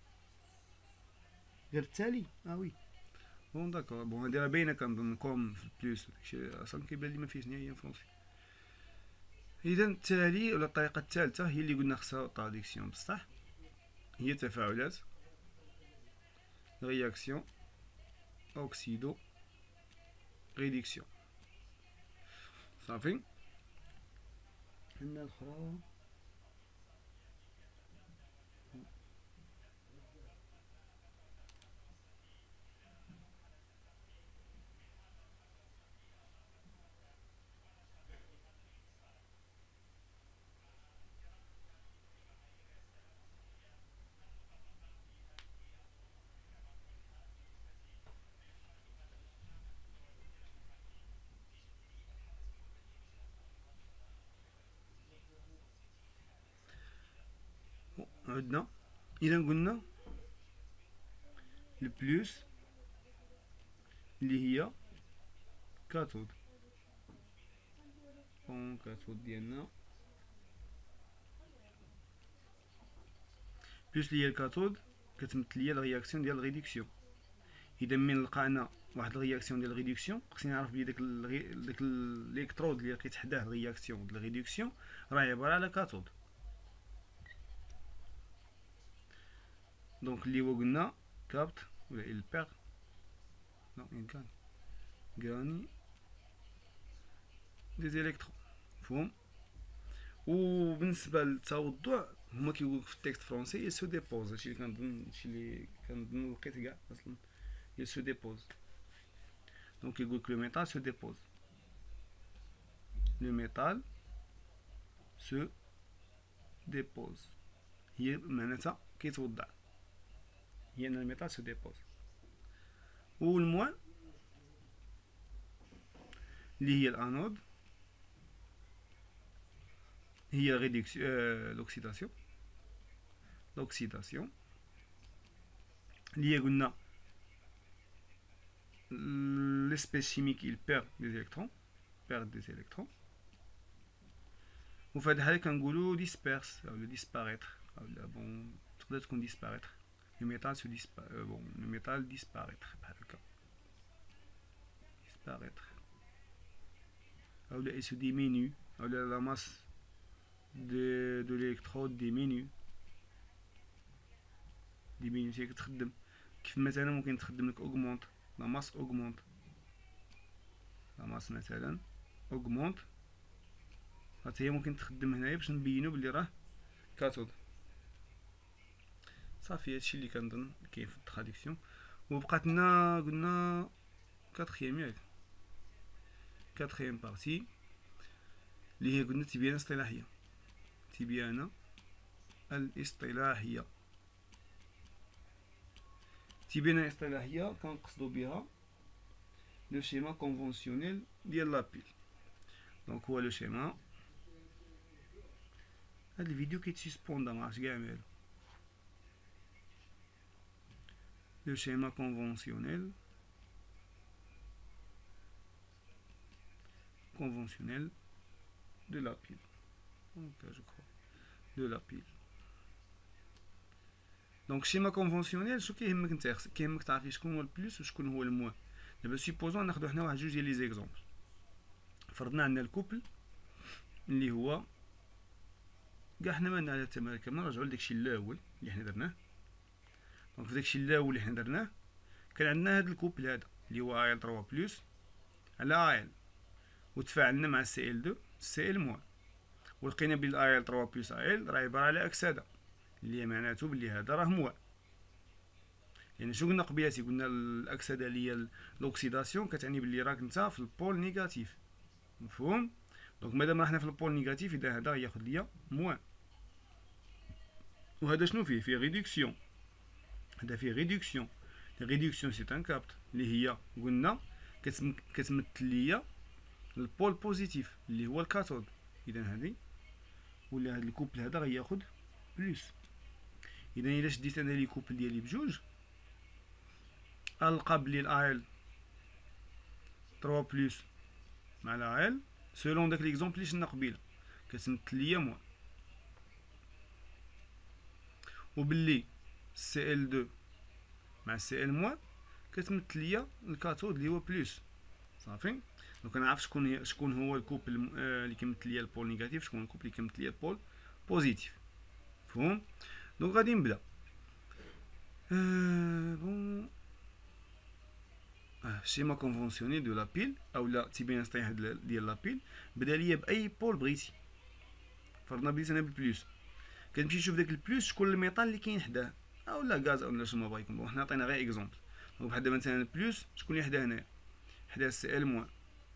غير التالي وي بون داكور. بون هادي راه باينه كنظن كوم في البلوس داكشي اصلا كيبان لي ما فيهش نهائيا فرونسي. اذا التالي ولا الطريقه الثالثه هي اللي قلنا خصها تراديكسيون بصح، هي تفاعلات رياكسيون اوكسيدو ريدكسيون. صافي. عندنا الاخرى عندنا. اذا قلنا البلوس اللي هي كاثود. بون كاثود ديالنا بلوس اللي هي الكاثود كتمثل ليا الرياكسيون ديال الريدكسيون. اذا من لقانا واحد الرياكسيون ديال الريدكسيون خصني نعرف بلي داك الالكترود اللي لقيت حداه الرياكسيون ديال الريدكسيون راه عباره على كاثود. دونك اللي هو قلنا كابت ولا البير نو غاني دي زيليكترون. مفهوم؟ وبالنسبه للتوضع هما كيقولوا في التكست فرونسي يسو ديبوز. هادشي اللي كنظن لقيت كاع اصلا يسو ديبوز. دونك يقول لك لو ميتال سو ديبوز، لو ميتال سو ديبوز هي معناتها كيتوضع، هي ان الميتال سو ديبوز. و الموان اللي هي الانود هي لوكسيداسيون، لوكسيداسيون اللي هي قلنا l'espèce chimique il perd des électrons، perd des électrons. وفي هاد الحالة كنقولو ديسبيرس أو ديسباريتر أو بون تقدر تكون ديسباريتر، لو ميتال سو بون لو ميتال ديسباريتر بحال هكا، ديسباريتر أو لا سو ديمينيو أو لا ماس دو l'électrode ديمينيو. ديمينيو هي كتخدم كيف مثلا ممكن تخدم لك اوغمونت، لا ماس اوغمونت، لا ماس مثلا اوغمونت، حتى هي ممكن تخدم هنايا باش نبينو بلي راه كاتود. صافي هادشي اللي كنظن كاين في التراديكسيون. وبقات لنا قلنا كاتخيام ياك، كاتخيام بارتي اللي هي قلنا تبيان اصطلاحية، تبيان الاصطلاحية. تبيان الاصطلاحية كنقصدو بها لو شيما كونفونسيونيل ديال لابيل. دونك هو لو شيما، هاد الفيديو كيتسسبوندا معرفتش كاع مالو، لو شيما كونفونسيونيل de la pile. Donc je crois de la pile. دونك شيما كونفونسيونيل شو كيهمك نتا؟ كيهمك تعرفي شكون هو البلوس وشكون هو الموان. دابا سيبوزون ناخدو حنا واحد جوج ديال لي زيكزومبل. فرضنا عندنا الكوبل اللي هو كاع حنا مالنا على التمارين، كنرجعو لداكشي الاول اللي حنا درناه. دونك في داكشي الاول اللي حنا درناه كان عندنا هاد الكوبل هذا اللي هو ال 3 بلس على ال، وتفاعلنا مع سي ال 2 سي ال موان، ولقينا بلي ال 3 بلس ال راه عباره على اكسده، اللي معناتو بلي هذا راه موان. يعني شو قلنا قبيلاتي؟ قلنا الاكسده اللي هي الاكسيداسيون كتعني بلي راك نتا في البول نيجاتيف، مفهوم؟ دونك مادام راحنا في البول نيجاتيف اذا هذا ياخذ ليا موان. وهذا شنو فيه؟ فيه ريدكسيون، هذا فيه ريدكسيون. ريدكسيون سي ان كابت اللي هي قلنا كتمثل ليا البول بوزيتيف اللي هو الكاثود. اذا هذه ولا هذا الكوبل هذا غياخذ بلس. اذا الا شديت انا لي كوبل ديالي بجوج القى بلي ال 3 بلس مع ال سولون داك ليكزومبل اللي شفنا قبيله كتمثل ليا موان، وباللي سي ال 2 مع سي ال موان كتمثل ليا الكاثود اللي هو بلس. صافي. دونك كنعرف شكون هو الكوبل اللي كيمثل ليا البول نيجاتيف، شكون الكوبل اللي كيمثل ليا البول بوزيتيف. مفهوم؟ دونك غادي نبدا. بون شيما كونفونسيونيل دو لابيل اولا تيبين اصطلاح ديال لابيل. بدا ليا باي بول بغيتي، فرضنا بديت انا بالبلوس، كنمشي نشوف داك البلوس شكون الميطال اللي كاين حداه اولا غاز اولا شنو ما بغيتكم. بون حنا عطينا غير اكزومبل. دونك بحال دابا مثلا البلوس شكون اللي حداه هنايا؟ حداه سي ال موان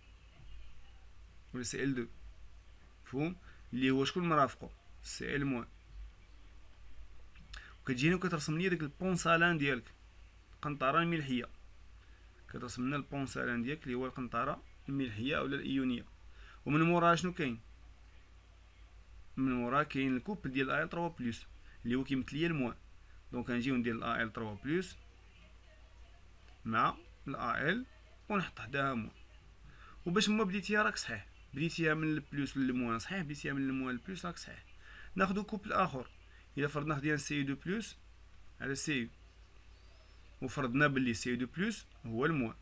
ولا سي ال 2، مفهوم؟ اللي هو شكون مرافقو؟ سي ال موان. وكتجيني وكترسم ليا داك البونسالان ديالك، القنطره الملحيه، كترسم لنا البونسالان ديالك اللي هو القنطره الملحيه اولا الايونيه. ومن موراها شنو كاين؟ من موراها كاين الكوبل ديال ال 3 بلس اللي هو كيمثل ليا الموان. دونك غنجيو ندير ال 3 بلس مع ال ونحط حداها موان. وباش ما بديتيها راك صحيح، بديتيها من البلوس للموان صحيح، بديتيها من الموان للبلوس راك صحيح. ناخدو كوبل اخر، الا فرضنا خدينا سي 2 بلس على سي وفرضنا بلي سي 2 بلس هو الموان،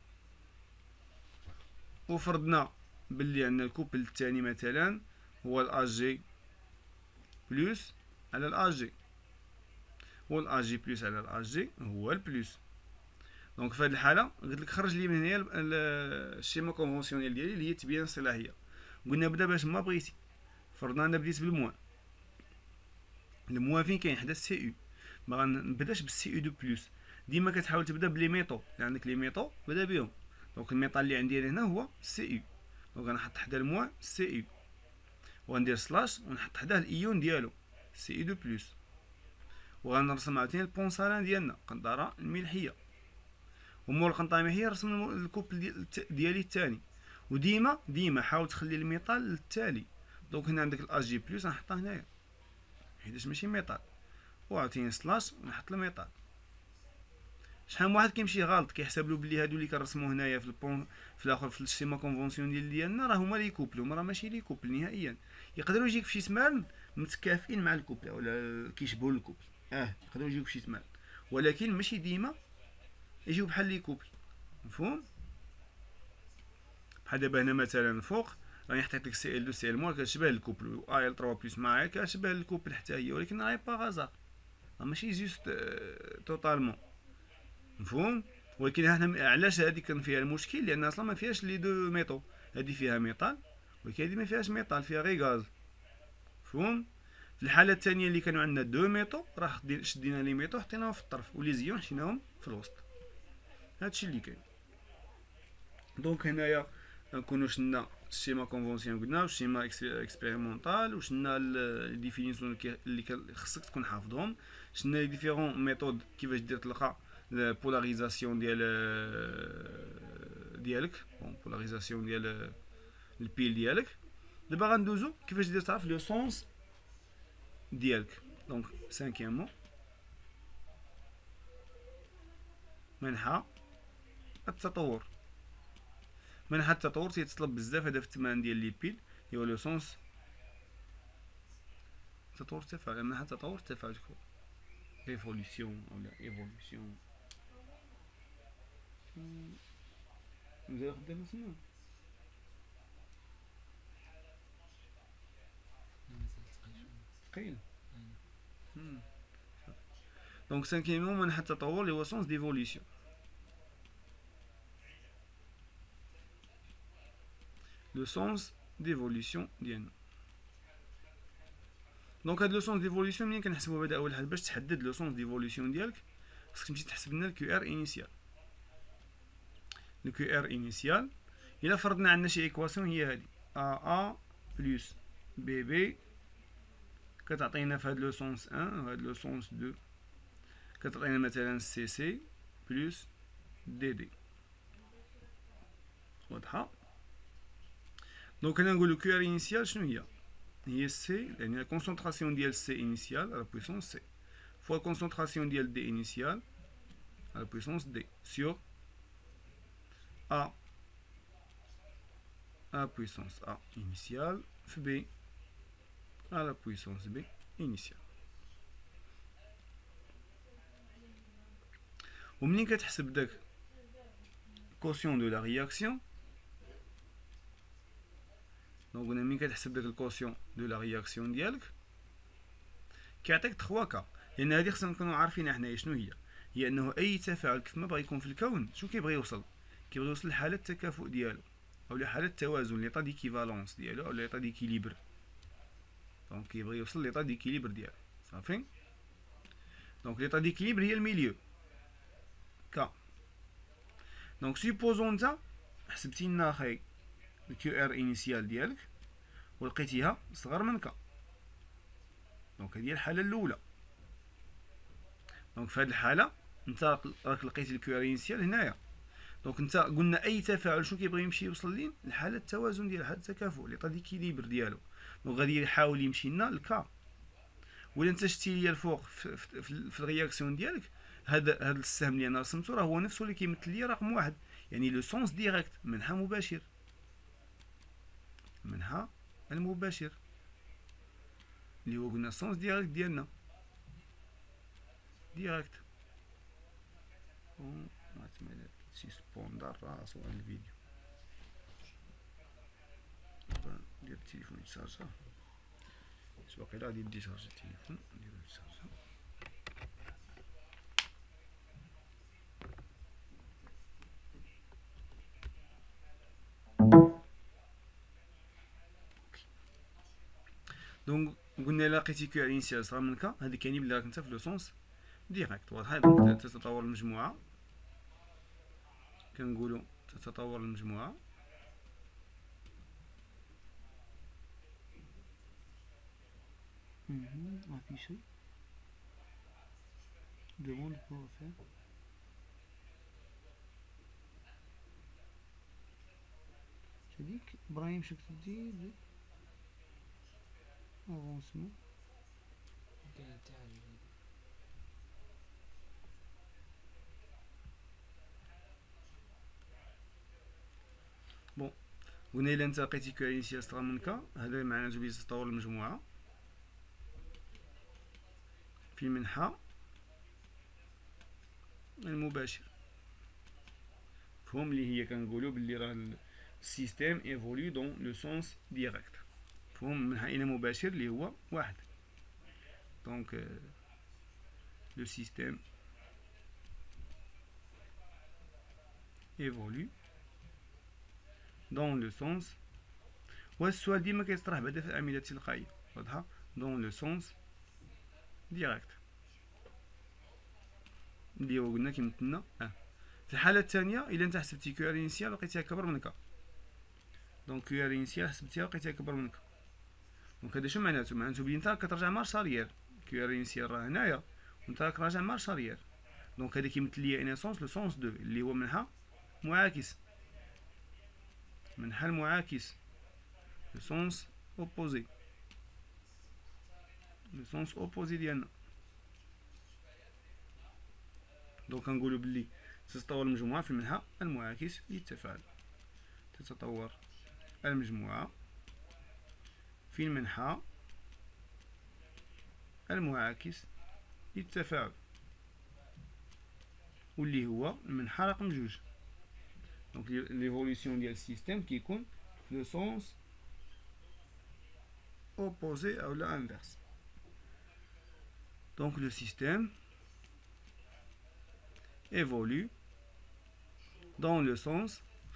وفرضنا بلي عندنا الكوبل الثاني مثلا هو الاج جي بلس على الاج جي، والاج جي بلس على الاج جي هو البلس. دونك في هذه الحاله قلت لك خرج لي من هنا الشيما كونفونسيونيل ديالي اللي هي التبيان الصلاحيه. قلنا بدا باش ما بغيتي، فرضنا انا بديت بالموان، الموان فين كاين؟ حدا السي يو. ما غنبداش بالسي يو 2 بلس، ديما كتحاول تبدا بلي ميطو، عندك لي ميطو بدا بهم. دونك الميطال اللي عندي هنا هو سي يو، دونك غنحط حدا الموان سي يو وغندير سلاش ونحط حداه الايون ديالو سي اي دو بلس، وغنرسم عاوتاني البونسالان ديالنا قنطره الملحيه، ومور القنطره الملحيه نرسم الكوبل ديالي الثاني. وديما حاول تخلي الميطال للتالي. دونك هنا عندك الاج جي بلس غنحطها هنايا حيتاش ماشي ميطال، وعاوتاني سلاش ونحط الميطال. شحال من واحد كيمشي غلط كيحسب له بلي هادو اللي كنرسمو هنايا في الاخر في السيما كونفونسيونيل ديالنا راه هما لي كوبل، راه ماشي لي كوبل نهائيا. يقدروا يجيك في شي سمان متكافئين مع الكوبل ولا كيشبهوا الكوبل، يقدروا يجيو في شي سمان، ولكن ماشي ديما يجيو بحال لي كوبل. مفهوم؟ بحال دابا هنا مثلا الفوق راني حطيت لك سي ال 2 سي ال موان كتشبه الكوبل، و ال 3 بلس معايا كتشبه الكوبل حتى هي، ولكن راهي با غازار، ماشي جوست توتالمون. مفهوم؟ ولكن هنا علاش هادي كان فيها المشكل؟ لان اصلا ما فيهاش لي دو ميطو، هادي فيها ميطال ولكن هادي ما فيهاش ميطال، فيها غير غاز. مفهوم؟ في الحاله الثانيه اللي كانوا عندنا دو ميطو راه شدينا لي ميطو حطيناهم في الطرف ولي زيون حطيناهم في الوسط. هادشي اللي كاين. دونك هنايا نكونوا شلنا السيما كونفونسيون قلنا والسيما اكسبيريمونطال، وشلنا لي ديفينيسيون اللي خصك تكون حافظهم، شلنا لي ديفيرون ميثود كيفاش دير تلقى البولاريزاسيون ديالك بولاريزاسيون ديال البيل ديالك. دابا غندوزو كيفاش دير تعرف لو سونس ديالك. دونك سانكيامون منحى التطور. منحى التطور تيتطلب بزاف هذا في التمارين ديال لي بيل، هو لو سونس تطور التفاعل. منحى التطور التفاعل ايفوليسيون ولا ايفوليسيون مزال خدام تما ثقيل. دونك سانكيامون منحى التطور اللي هو سونس ديفوليسيون. لو سونس ديفوليسيون ديالنا. دونك هاد لو سونس ديفوليسيون منين كنحسبو هذا اول حاجه باش تحدد لو سونس ديفوليسيون ديالك خصك تمشي تحسب لنا الكيو ار انيسيال. الكيو ار انيسيال الا فرضنا عندنا شي ايكواسيون هي هادي ا بلس بي بي كتعطينا في هاد لو سونس 1 وهاد لو سونس 2 كتعطينا مثلا سي سي بلس دي دي. واضحه؟ دونك هنا نقولو كيو ار انيسيال شنو هي سي، يعني لا كونسونطراسيون ديال سي انيسيال على بويسونس سي فوا كونسونطراسيون ديال دي انيسيال على بويسونس دي سور ا بويسونس ا انيسيال في بي على بويسونس بي انيسيال. ومنين كتحسب داك كوسيون دو لا رياكسيون، دونك قلنا ملي كتحسب داك الكوسيون دو لا رياكسيون ديالك كيعطيك 3 كا، لان هادي خصنا نكونوا عارفينها حنايا شنو هي انه اي تفاعل كيف ما بغى يكون في الكون شنو كيبغي يوصل لحاله التكافؤ ديالو او لحاله التوازن ليطا ديكيفالونس ديالو او ليطا ديكيليبر. دونك كيبغي يوصل ليطا ديكيليبر ديالو. صافي؟ دونك ليطا ديكيليبر هي الميليو كا. دونك سيبوزون نتا حسبتي لنا اخي الكيو ار انيسيال ديالك ولقيتيها صغر من كا، دونك هذه هي الحاله الاولى. دونك في هذه الحاله انت راك لقيتي الكيو ار انيسيال هنايا. دونك انت قلنا اي تفاعل شنو كيبغي يمشي يوصل لين لحاله التوازن ديال حاله التكافؤ ليطا ديكيليبر ديالو. دونك غادي يحاول يمشي لنا لكا. ولا انت شتي ليا الفوق في الرياكسيون ديالك هذا السهم اللي انا رسمته راه هو نفسه اللي كيمثل لي رقم 1، يعني لو سونس ديريكت منحى مباشر. منحى المباشر اللي هو قلنا السونس ديريكت ديالنا ديريكت. سيسبوندر راسو على الفيديو. ندير التليفون يتشارجا، واقيلا غادي يدي شارج التليفون نديرو يتشارجا. دونك قلنا الا لقيتي كيو ار انيسيال صغر من كا هذا كيعني بلي راك انت في لو سونس ديريكت. واضح؟ دونك تتطور المجموعه كنقولوا تتطور المجموعة. affiché demande pour faire. هذيك إبراهيم شك تدي افونسمون بون. قلنا إلا انت لقيتي كيو انيسيال صغر من كا، هذا معناته بلي تطور المجموعة في المنحى المباشر. فهم اللي هي كنقولوا باللي راه السيستيم ايفولي دون لو سونس ديريكت. فهم المنحى الى مباشر اللي هو واحد. دونك لو سيستيم évolue dans le sens. وهذا السؤال ديما كيطرح بعدا في الأعمدة التلقائية، واضحة؟ dans le sens direct اللي هو قلنا كيمثلنا في الحالة الثانية إلا انت حسبتي كيو ار انيسيال لقيتيها كبر من كا، دونك كيو ار انيسيال حسبتيها لقيتيها كبر من كا، دونك هذا شنو معناتو؟ معناتو بلي انت كترجع مارش اريير. كيو ار انيسيال راه هنايا وانت راك راجع مارش اريير، دونك هذا كيمثل ليا ان سونس لو سونس دو اللي هو منحى معاكس، منحى المعاكس لو سونس اوبوزي، لو سونس اوبوزي ديالنا. دونك كنقولو بلي تتطور المجموعة في المنحى المعاكس للتفاعل. تتطور المجموعة في المنحى المعاكس للتفاعل، واللي هو المنحى رقم جوج. دونك ليفوليسيون ديال السيستيم كيكون لو سونس اوبوزي او لا انفيرس. دونك لو سيستيم évolue dans le sens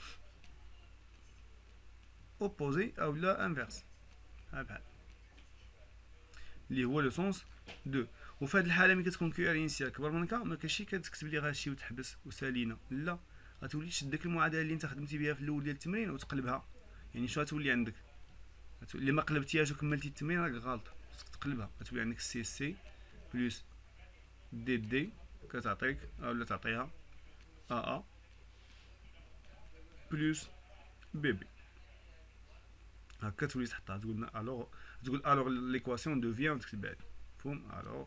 opposé او لا انفيرس، بحال اللي هو لو سونس دو. وفي هذه الحاله ملي كتكون كيو ار انيسيال كبر من كا، ما كاينش كتكتب لي غاشي وتحبس وسالينا، لا، غتولي تشد ديك المعادله اللي انت خدمتي بها في الاول ديال التمرين وتقلبها. يعني شنو غتولي عندك؟ اللي ما قلبتيهاش وكملتي التمرين راك غلط، خصك تقلبها. غتولي عندك سي اس سي بلس دي دي كتعطيك اولا تعطيها ا ا بلس بي بي، هكا تولي تحطها. تقول الوغ، تقول الوغ ليكواسيون دوفيان وتكتبها لي. مفهوم؟ الوغ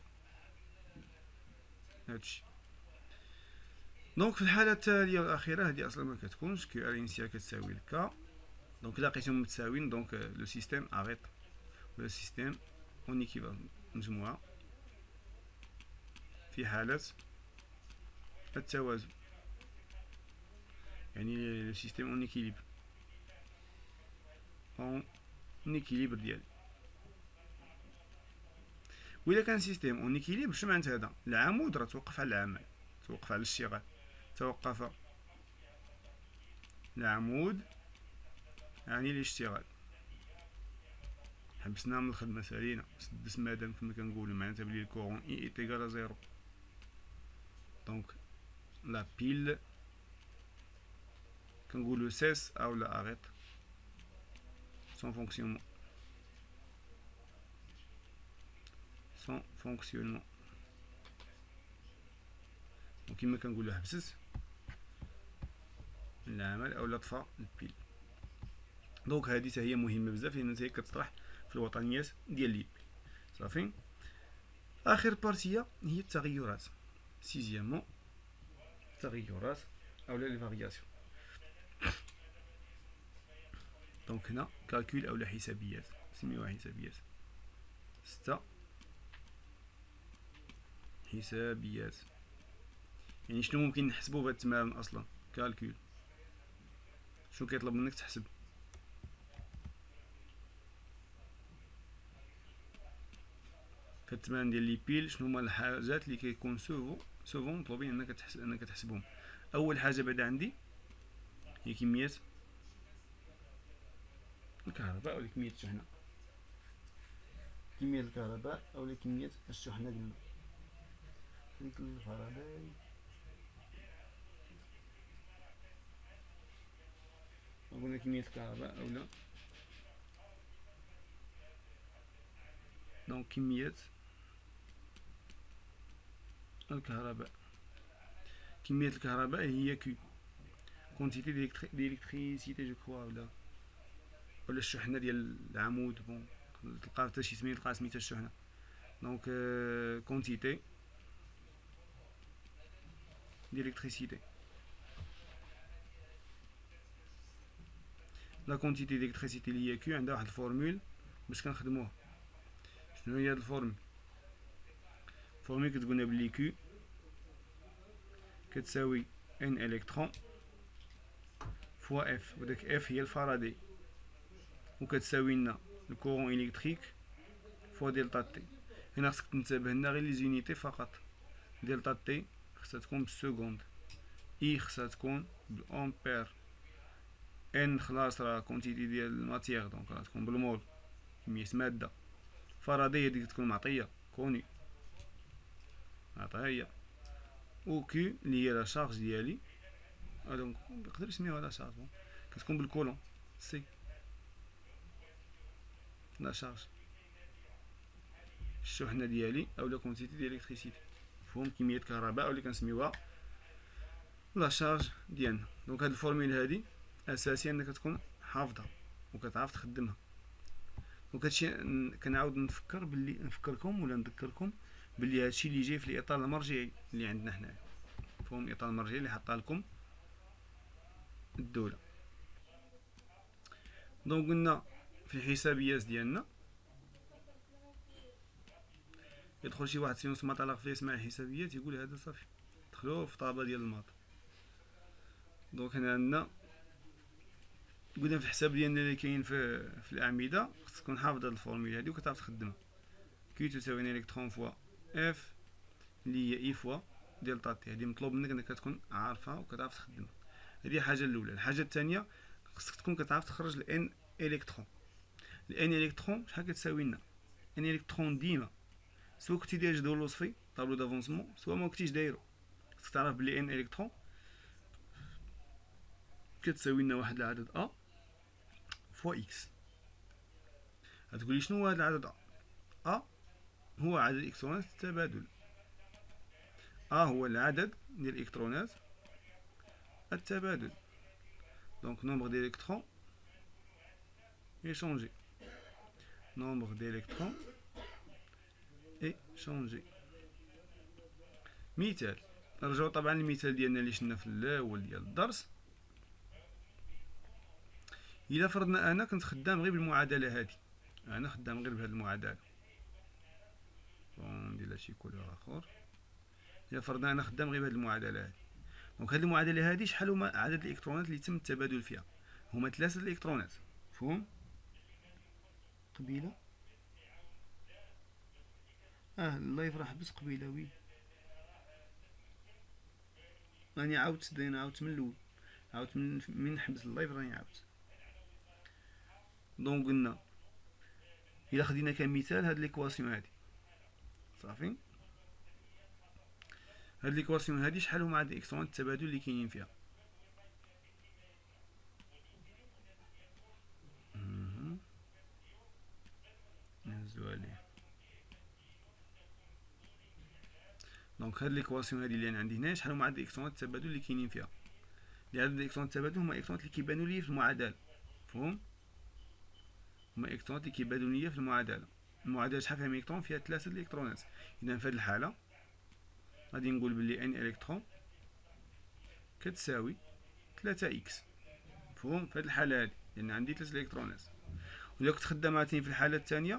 هادشي. دونك في الحالة التالية والأخيرة هادي أصلا ما كتكونش كيو ار انيسيال كتساوي لكا، دونك إلا لقيتهم متساويين دونك لو سيستيم أغيط ولا سيستيم اون ايكيفالون، مجموعة في حالة التوازن، يعني لو سيستيم اون ايكيليبر، اون ايكيليبر ديالي. وإلا كان سيستيم اون ايكيليبر شنو معنات هذا؟ العمود راه توقف على العمل، توقف على الاشتغال. توقف العمود يعني الاشتغال، حبسنا من الخدمة سالينا، سدس مادام كما كنقولو، معناتها بلي الكورون اي ايت ايكال زيرو. دونك لا بيل كنقولو سيس او لا اريت سون فونكسيونمون، سون فونكسيونمون. وكما كنقولو حبست العمل او لا طفى البيل. دونك هذه حتى هي مهمه بزاف لان هي كتطرح في الوطنيات ديال ليب. صافي. اخر بارتيه هي التغيرات، سيزيامون التغيرات او لي فارياسيون. دونك هنا كالكول او حسابيات، نسميوها حسابيات. 6 حسابيات. يعني شنو ممكن نحسبو بهاد التمارين اصلا؟ كالكول. شنو كيطلب منك تحسب؟ في التمارين ديال لي بيل شنو هما الحاجات اللي كيكون سوفون مطلوبين انك تحسبهم؟ اول حاجه بعدا عندي هي كميه الكهرباء ولا كميه الشحنه، كميه الكهرباء او كميه الشحنه قلنا ديك الفاراداي. كمية الكهرباء أولا دونك كمية الكهرباء. كمية الكهرباء هي كيو كونتيتي ديليكتريسيتي جو كخوا ولا الشحنة ديال العمود. بون تلقى حتى شي سميتها، تلقى سميتها الشحنة. دونك كونتيتي ديليكتريسيتي. لا كونتيتي ديليكتريسيتي اللي هي كيو عندها واحد الفورمول باش كنخدموها. شنو هي هاد الفورمول؟ الفورمول كتقولنا بلي كيو كتساوي ان الكترون فوا اف، وداك اف هي الفاراداي، وكتساوي لنا الكورون الكتريك فوا دلتا تي. هنا خصك تنتبه لنا غير لي زونيتي فقط. دلتا تي خصها تكون بالسكوند، اي خصها تكون بالامبير، ان خلاص راه كونتيتي ديال الماتيغ دونك راه تكون بالمول كمية مادة. فاراداي هي ديك تكون معطية كوني عطاها هي، و كيو اللي هي لا شارج ديالي دونك نقدر نسميوها لا شارج كتكون بالكولون سي لا شارج الشحنة ديالي اولا كونتيتي ديال الكتريسيتي، مفهوم؟ كمية كهرباء اللي كنسميوها لا شارج ديالنا. دونك هاد الفورميل هادي اساسيا انك تكون حافظها وكتعرف تخدمها. دونك هادشي كنعاود نفكركم ولا نذكركم باللي هادشي اللي جاي في الاطار المرجعي اللي عندنا حنايا، مفهوم؟ الاطار المرجعي اللي حطها لكم الدولة. دونك قلنا في الحسابيات ديالنا يدخل شي واحد سيونس ماط على يسمع الحسابيات يقول هذا صافي دخلوه في طابة ديال الماط. دونك هنا عندنا قلنا في الحساب ديالنا اللي كاين في الاعمده خصك تكون حافظ هاد الفورمول هادي وكتعرف تخدمها. كي تساوي ان الكترون فوا اف اللي هي اي فوا دلتا تي، هادي مطلوب منك انك تكون عارفها وكتعرف تخدمها. هادي الحاجه الاولى. الحاجه الثانيه خصك تكون كتعرف تخرج الان الكترون. الان الكترون شحال كتساوي لنا؟ ان الكترون ديما سواء كنتي داير جدول وصفي طابلو دافونسمون سواء ما كنتيش دايرو، خصك تعرف بلي ان الكترون كتساوي لنا واحد العدد ا فوا اكس. غتقولي شنو هو هذا العدد ا؟ هو عدد الالكترونات التبادل. هو العدد ديال الالكترونات التبادل. دونك نومبر d'électrons échangés. Nombre d'électrons échangés. مثال نرجعو طبعا للمثال ديالنا اللي شفنا في الاول ديال الدرس. الا فرضنا انا كنت خدام غير بالمعادله هذه، انا خدام غير بهذه المعادله، ندير شي كولور اخر. الا فرضنا انا خدام غير بهذه المعادله هذه، دونك هذه المعادله هذه شحال هما عدد الالكترونات اللي تم التبادل فيها؟ هما 3 الالكترونات، مفهوم؟ قبيله اللايف راه حبس قبيله وي راني عاودت من الاول، عاودت من نحبس اللايف راني عاودت. دونك قلنا الا خدينا كمثال هاد ليكواسيون هادي صافي، هاد ليكواسيون هادي شحال هما عدد الالكترونات التبادل اللي كاينين فيها؟ نهزو عليه. دونك هاد ليكواسيون هادي اللي انا عندي هنا شحال هما عدد الالكترونات التبادل اللي كاينين فيها؟ اللي عدد الالكترونات التبادل هما الالكترونات اللي كيبانوا لي في المعادله، مفهوم؟ هما الالكترونات اللي كيبانوا لي في المعادله. المعادله شحال فيها من الكترون؟ فيها 3 الالكترونات. اذا في هاد الحاله غادي نقول بلي ان الكترون كتساوي 3 اكس، مفهوم؟ في هاد الحاله هادي لان عندي 3 الكترونات. ولا كنت خدام عاوتاني في الحاله الثانيه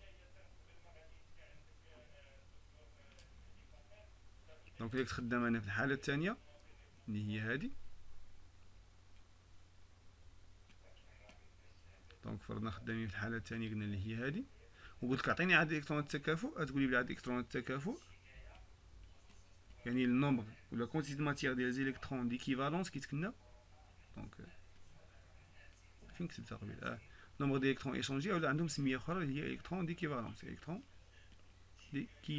دونك الا كنت خدام انا في الحاله الثانيه اللي هي هادي، دونك فرضنا خدامين في الحاله الثانيه قلنا اللي هي هادي، وقلت لك عطيني عدد الكترونات التكافؤ، غتقولي بلي عدد الكترونات التكافؤ يعني النومبر ولا كونتيتي دو ماتيير ديال لي الكترون ديكيفالونس كيتكنا. دونك فين كتبتها قبيل؟ نومبر دي الكترون ايشونجي ولا عندهم سميه اخرى اللي هي الكترون ديكيفالونس. الكترون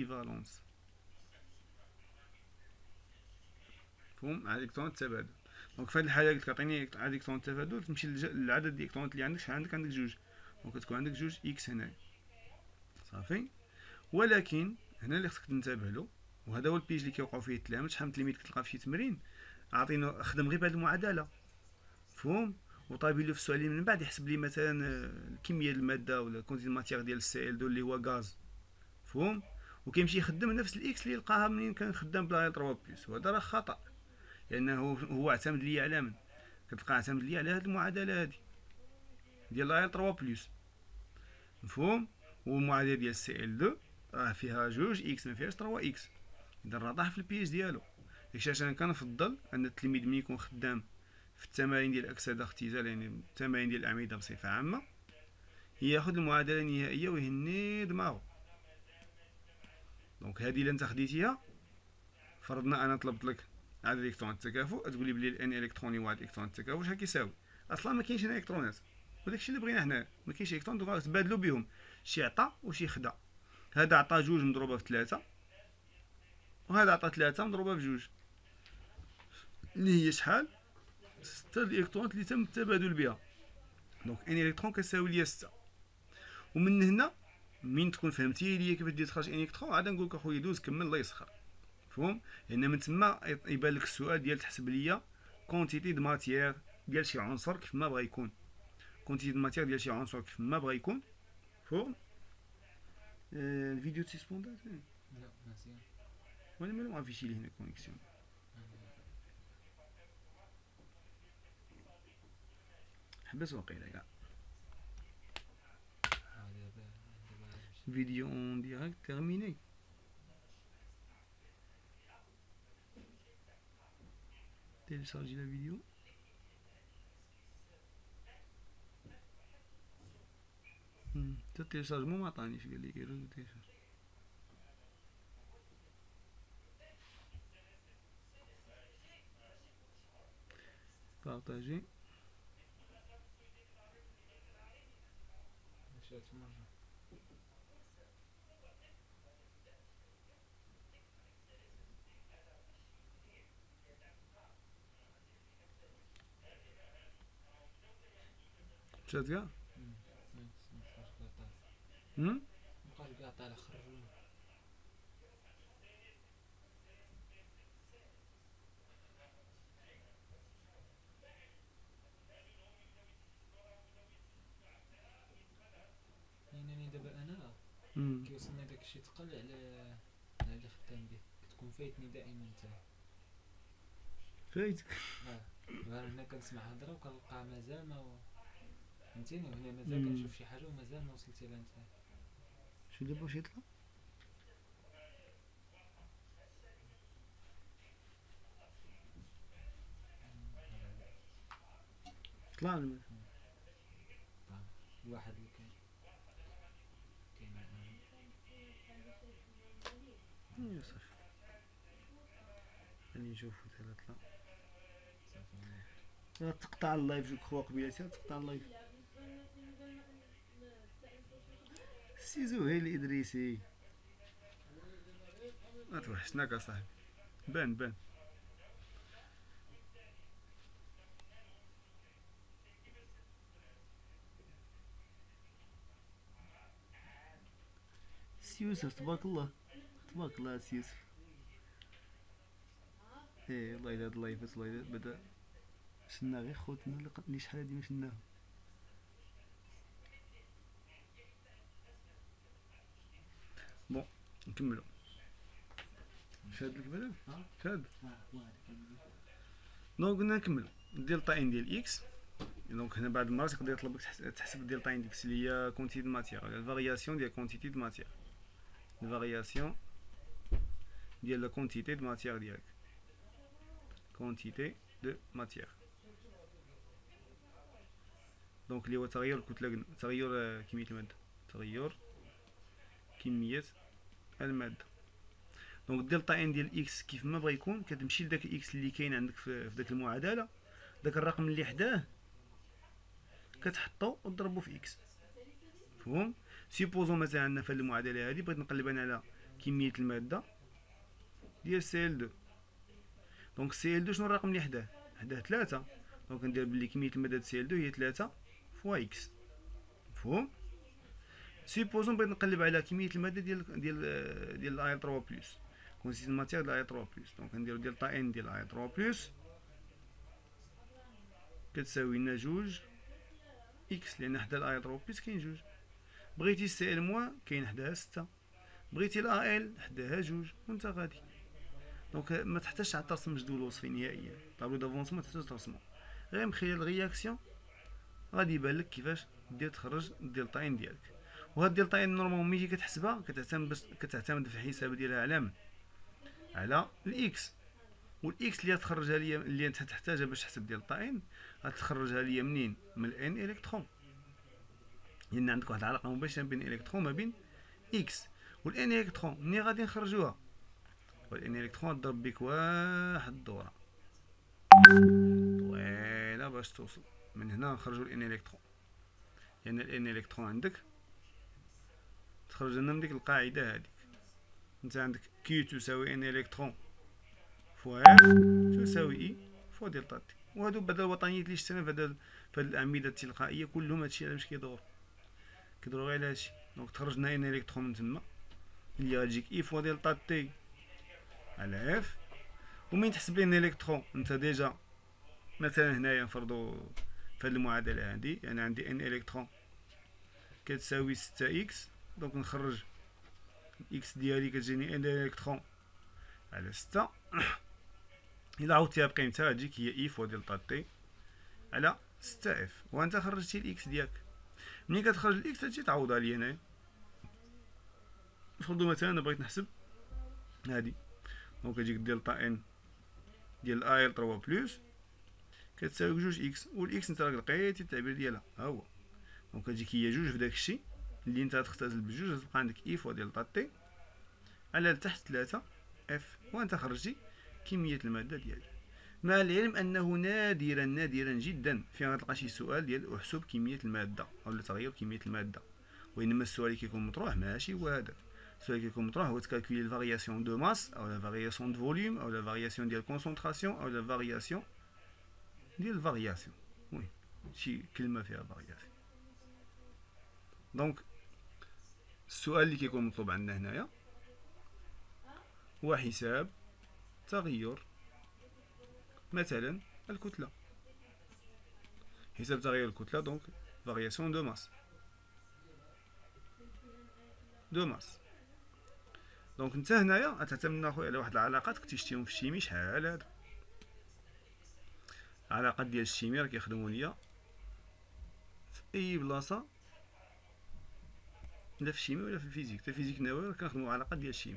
ديكيفالونس، مفهوم؟ على الكترون التبادل. دونك في هذه الحاله قلت لك عطيني عدد الكترونات التبادل، تمشي للعدد ديال الالكترونات اللي عندك. شحال عندك؟ عندك جوج، دونك كتكون عندك جوج اكس هنايا صافي. ولكن هنا اللي خصك تنتبه له، وهذا هو البيج اللي كيوقعوا فيه التلاميذ. شحال من تلميذ كتلقى في شي تمرين عاطينو خدم غير بهذه المعادله، مفهوم، وطابين له في السؤال من بعد يحسب لي مثلا الكميه ديال الماده ولا كونتيتي الماتيغ ديال السي ال 2 اللي هو غاز، مفهوم، وكيمشي يخدم نفس الاكس اللي لقاها منين كان خدام بلا 3 بلس. وهذا راه خطا، لانه هو اعتمد ليا على من؟ كتلقى اعتمد ليا على هذه المعادله هذه ديال لا 3 بلس، مفهوم. والمعادله ديال السي ال 2 راه فيها جوج اكس ما فيهاش 3 اكس، اذا راه طاح في البيج ديالو. داكشي انا كنفضل ان التلميذ ملي يكون خدام في التمارين ديال اكسده اختزال، يعني التمارين ديال الاعمده بصفه عامه، ياخذ المعادله النهائيه ويهني دماغو. دونك هذه الا انت خديتيها، فرضنا انا طلبت لك عدد الكترونات التكافؤ، تقول لي بلي الان الكتروني وعدد الكترونات التكافؤ شحال كيساوي؟ اصلا ما كاينش هنا الكترونات، وداكشي اللي بغينا حنا، ما كاينش الكترون، دونك غتبادلوا بهم، شي عطا وشي خدا. هذا عطا جوج مضروبه في 3، وهذا عطا 3 مضروبه في جوج، اللي هي شحال؟ 6 الالكترونات اللي تم التبادل بها. دونك ان الكترون كتساوي ليا 6. ومن هنا من تكون فهمتي ليا كيفاش دير تخرج ان الكترون، عاد نقول لك اخويا دوز كمل الله يسخر، مفهوم. لان من تما يبان لك السؤال ديال تحسب ليا كونتيتي دو ماتيير ديال شي عنصر كيف ما بغا يكون، كونتيتي دو ماتيير ديال شي عنصر كيف ما بغا يكون، مفهوم. الفيديو تيسبوندا لا مزيان، وانا مالو مافيشي لي هنا كونيكسيون. حبس واقيلا كاع فيديو اون ديريكت تيرميني. télécharger la vidéo. تا téléchargement ما عطانيش، قال لي غير télécharge. partager. مشات مرة. مشات كاع. مبقاش كاع طالع، خرجوه. لأنني دابا أنا كيوصلني داكشي تقل على اللي خدام به، كتكون فايتني دائما نتا. فايتك؟ هنا كنسمع هضرة وكنلقى مازال ما فهمتيني، وهنا مازال كنشوف شي حاجة ومازال ما وصلتي لها نتا. شو دابا واش يطلع؟ طلع الواحد اللي كاين يا صافي، خليني نشوفو حتى طلع. راه تقطع اللايف جو كخوا قبيلاتي، تقطع اللايف. سي زهير الادريسي ما توحشناك اصاحبي، بان سي يوسف تبارك الله، تبارك الله سي يوسف. ايه والله الا هاد اللايفات والله بدا شنا غير خوتنا اللي شحال هادي ما شناهم. بون نكملو. شاد لك بلا؟ شاد. دونك قلنا نكملو الدلتا ان ديال اكس. دونك هنا بعض المرات يقدر يطلبك تحسب الدلتا اندكس اللي هي كونتيتي دو ماتيير، الفارياسيون ديال كونتيتي دو ماتيير، الفارياسيون ديال لا كونتيتي دو ماتيير ديالك، كونتيتي دو ماتيير. دونك اللي هو تغير الكتلة، تغير كمية المادة، تغير كمية المادة. دونك الدلتا ان ديال اكس كيف ما بغا يكون كتمشي لداك الاكس اللي كاين عندك في داك المعادلة، داك الرقم اللي حداه كتحطو وتضربو في اكس، مفهوم. سيبوزون مثلا عندنا في المعادلة هادي بغيت نقلب انا على كمية المادة ديال سي ال 2. دونك سي ال 2 شنو الرقم اللي حداه؟ حداه 3، دونك ندير بلي كمية المادة CL2 هي 3 فوا إكس. مفهوم؟ سيبوزون بغيت نقلب على كمية المادة ديال اي 3 بلس، كونسيت الماتيغ ديال اي 3 بلس، دونك نديرو دلتا ان ديال اي 3 بلس كتساوي لنا جوج اكس، لان حدا الاي 3 بلس كاين جوج. بغيتي سي ال موان كاين حداها 6، بغيتي الا ال حداها جوج، وانت غادي. دونك ما تحتاجش ترسم جدول وصفي نهائيا، طابلو دافونسمون ما تحتاجش ترسمو، غير من خلال الرياكسيون غادي يبان لك كيفاش دير تخرج الدلتا ان ديالك. وهاد الدلتا ان نورمالمون ملي تجي كتحسبها كتعتمد في الحساب ديالها على الاكس، والاكس اللي تخرجها ليا اللي انت تحتاجها باش تحسب دلتا ان غتخرجها ليا منين؟ من الان الكترون، لان عندك واحد العلاقه مباشره بين الالكترون ما بين اكس والان الكترون. مني غادي نخرجوها؟ والان الكترون ضرب بك واحد الدوره طويله باش توصل من هنا نخرجوا الان الكترون، لان الان الكترون عندك تخرج لنا من ديك القاعده هذيك. انت عندك كي تساوي ان الكترون فوا اف تساوي اي فوا دلتا تي. وهادو بعد الوطنيات اللي شفتنا في هاد الاعمده التلقائيه كلهم هادشي علاش كيدوروا غير على هادشي. دونك تخرج لنا ان الكترون من تما اللي غتجيك اي فوا دلتا تي على اف. ومين تحسب لي ان الكترون انت ديجا مثلا هنايا نفرضوا في هاد المعادله هادي، يعني عندي ان الكترون كتساوي 6 اكس، دونك نخرج اكس ديالي كتجيني ان الكترون على 6 الا عاودتيها بقيمتها غتجيك هي اي فوا دلتا تي على 6 اف. وانت خرجتي الاكس ديالك، ملي كتخرج الاكس تجي تعوضها لي هنايا. نفرضوا مثلا انا بغيت نحسب هادي، دونك كتجيك دلتا ان ديال اي 3 بلس كتساوي جوج اكس، والاكس انت راك لقيتي التعبير ديالها ها هو، دونك كتجيك هي جوج في داكشي اللي انت غتختزل بجوج، غتبقى عندك اي فوا دلتا تي على لتحت 3 اف، وانت خرجتي كمية المادة ديالك. مع العلم انه نادرا جدا فين غتلقى شي سؤال ديال احسب كمية المادة او تغير كمية المادة، وانما السؤال اللي كيكون مطروح ماشي هو هذاك. السؤال اللي كيكون مطروح هو تكالكولي الفارياسيون دو ماس او لا فارياسيون دو فوليوم او لا فارياسيون ديال كونسونطراسيون او لا فارياسيون ديال الفارياسيون، وي شي كلمة فيها فارياسيون. دونك السؤال اللي كيكون مطلوب عندنا هنايا هو حساب تغير مثلا الكتلة، حساب تغير الكتلة، دونك فارياسيون دو ماس. دونك انت هنايا غتعتمد اخويا على واحد العلاقات كنتي شتيهم في الشيمي شحال هادو. العلاقات ديال الشيمي راه كيخدموا ليا في اي بلاصه، لا في الشيمي ولا في الفيزيك، حتى الفيزيك النووي راه كنخدموا علاقات ديال الشيمي.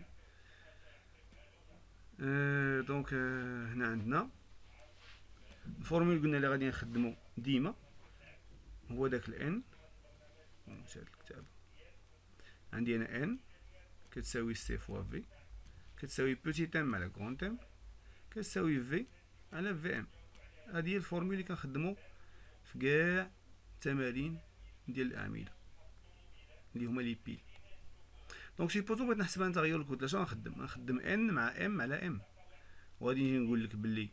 دونك هنا عندنا الفورمول قلنا اللي غادي نخدمو ديما هو داك الان، مشات الكتابه عندي انا ان كتساوي سي فوا في كتساوي بوتيت ام على كرونت ام كتساوي في على في ام. هادي هي الفورمول اللي كنخدمو في كاع التمارين ديال الاعمده اللي هما لي بيل. دونك سيبوزو بغيت نحسب انا تغير الكتله، شنو غنخدم ان مع ام على ام، وغادي نجي نقول لك بلي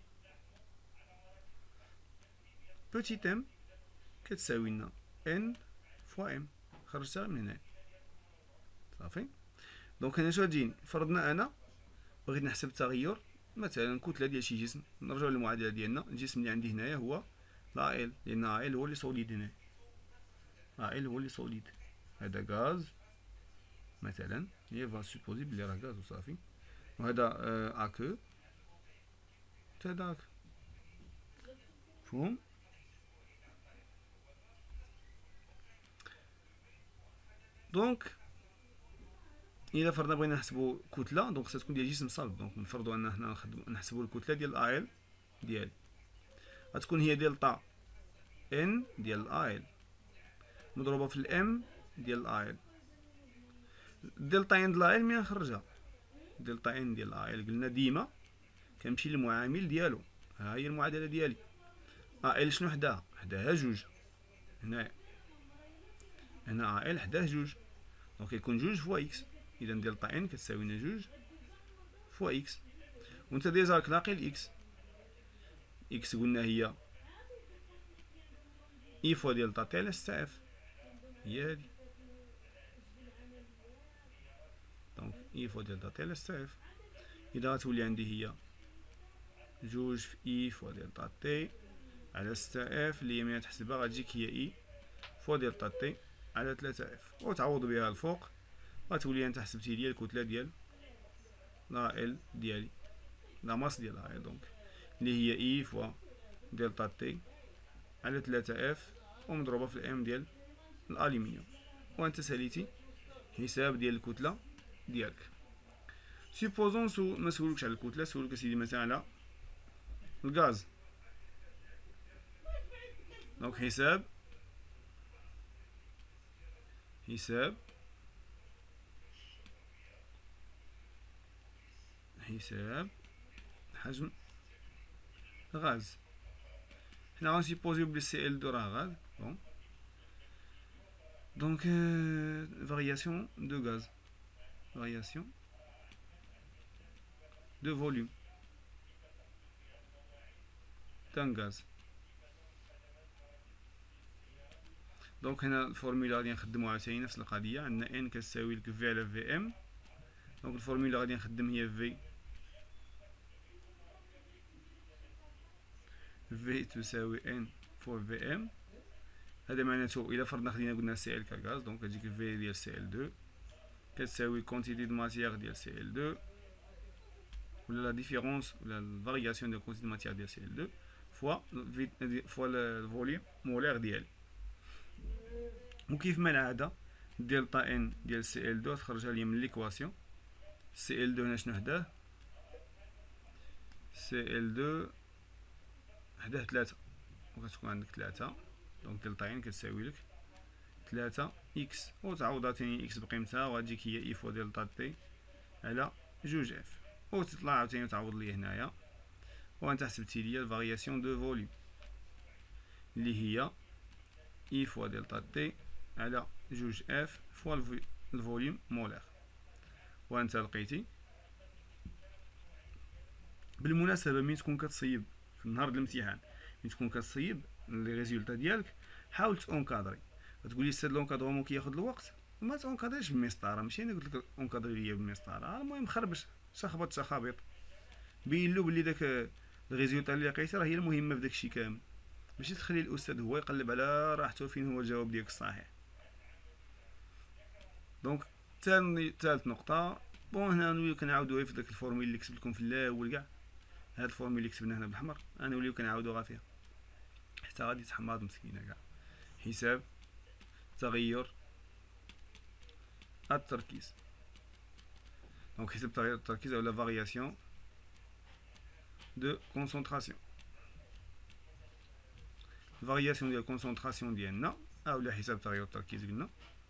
بوتيت ام كتساوي لنا ان فوا ام، خرجتها من هنا صافي. دونك هنا شنو غتجيني؟ فرضنا انا بغيت نحسب التغير مثلا كتله ديال شي جسم، نرجعو للمعادله ديالنا. الجسم اللي عندي هنايا هو لا ال، لان ال هو اللي سوليد هنا، ال هو اللي سوليد، هذا غاز مثلا، هي فا سوبوزي بلي راه غاز وصافي، وهذا اكو هذاك مفهوم. دونك الا فرضنا بغينا نحسبوا كتله، دونك خصها تكون ديال جسم صلب، دونك نفرضوا ان حنا نحسبوا الكتله ديال ال ديالي غتكون هي دلتا ان ديال ال مضروبه في الام ديال ال. دلتا ان ديال ال ملي نخرجها، دلتا ان ديال ال قلنا ديما كنمشي للمعامل ديالو، ها هي المعادله ديالي. ال شنو حداها جوج، هنا ال حداه جوج، دونك كيكون جوج فوا اكس، اذا دلتا ان كتساوي لنا جوج فوا اكس. وانت ديجا راك لاقي الاكس، إكس قلنا هي إي فوا دلتا تي على 6 إف، هي هادي. دونك إي فوا دلتا تي على 6 إف، إذا غتولي عندي هي جوج في إي فوا دلتا تي على 6 إف، اللي هي ملي تحسبها غتجيك هي إي فوا دلتا تي على 3 إف، وتعوض بها الفوق غتولي أنت حسبتي ليا الكتلة ديال لا إل ديالي، لا ماس ديالها، دونك اللي هي إي فوا دلتا تي على 3 إف ومضروبة في الإم ديال الألمنيوم، وأنت ساليتي حساب ديال الكتلة ديالك. سيبوزون ما سولكش على الكتلة، سولك اسيدي مثلا على الغاز، دونك حساب حجم غاز. حنا غنسيبوزيو بلي سي ال 2 راه غاز. بون دونك variation de gaz, variation de volume d'un gaz. دونك هنا الفورمولا غادي نخدمو عاوتاني نفس القضيه، عندنا ان كتساوي لك في على في ام. دونك الفورمولا غادي نخدم هي في تساوي ان فوا في ام. هذا معناته الا فرضنا خدينا قلنا سي ال كغاز، دونك غتجيك في ديال سي ال 2 كتساوي كونتيتي دو ماتيير ديال سي ال 2 ولا لا ديفيرونس ولا الفارياسيون ديال كونتيتي دو ماتيير ديال سي ال 2 فوا الفوليوم مولير ديالي. وكيف ما العاده دلتا ان ديال سي ال 2 تخرجها لي من ليكواسيون. سي ال 2 هنا شنو حداه؟ سي ال 2 حداه 3، وكتكون عندك 3، دونك دلتا ان كتساوي لك 3 اكس، وتعوض عاوتاني اكس بقيمتها وغتجيك هي اي فوا دلتا تي على جوج اف، وتطلع عاوتاني وتعوض لي هنايا، وانت حسبتي لي الفارياسيون دو فوليوم اللي هي اي فوا دلتا تي على جوج اف فوا الفوليوم مولير. وانت لقيتي. بالمناسبه ملي تكون كتصيب في نهار الامتحان، ملي تكون كتصيب لي ريزولطا ديالك، حاول تونكادري. تقول لي استاذ لونكادرومون كياخذ الوقت، ما تونكادريش بالمسطره، ماشي انا قلت لك اونكادري ليا بالمسطره، المهم خربش شخبط شخابيط، بين له بلي داك الريزولطا اللي لقيتي راه هي المهمه في داكشي كامل، ماشي تخلي الاستاذ هو يقلب على راحته فين هو الجواب ديالك الصحيح. دونك ثالث نقطه، بون هنا نوليو كنعاودوها في داك الفورميل اللي كتبت لكم في الاول كاع، هاد الفورميل اللي كتبنا هنا بالاحمر غنوليو كنعاودوها فيها حتى غادي تحماض مسكينه كاع. حساب تغير التركيز، دونك حساب تغير التركيز ولا فارياسيون دو كونسونطراسيون. الفارياسيون ديال الكونسونطراسيون ديالنا اولا حساب تغير التركيز قلنا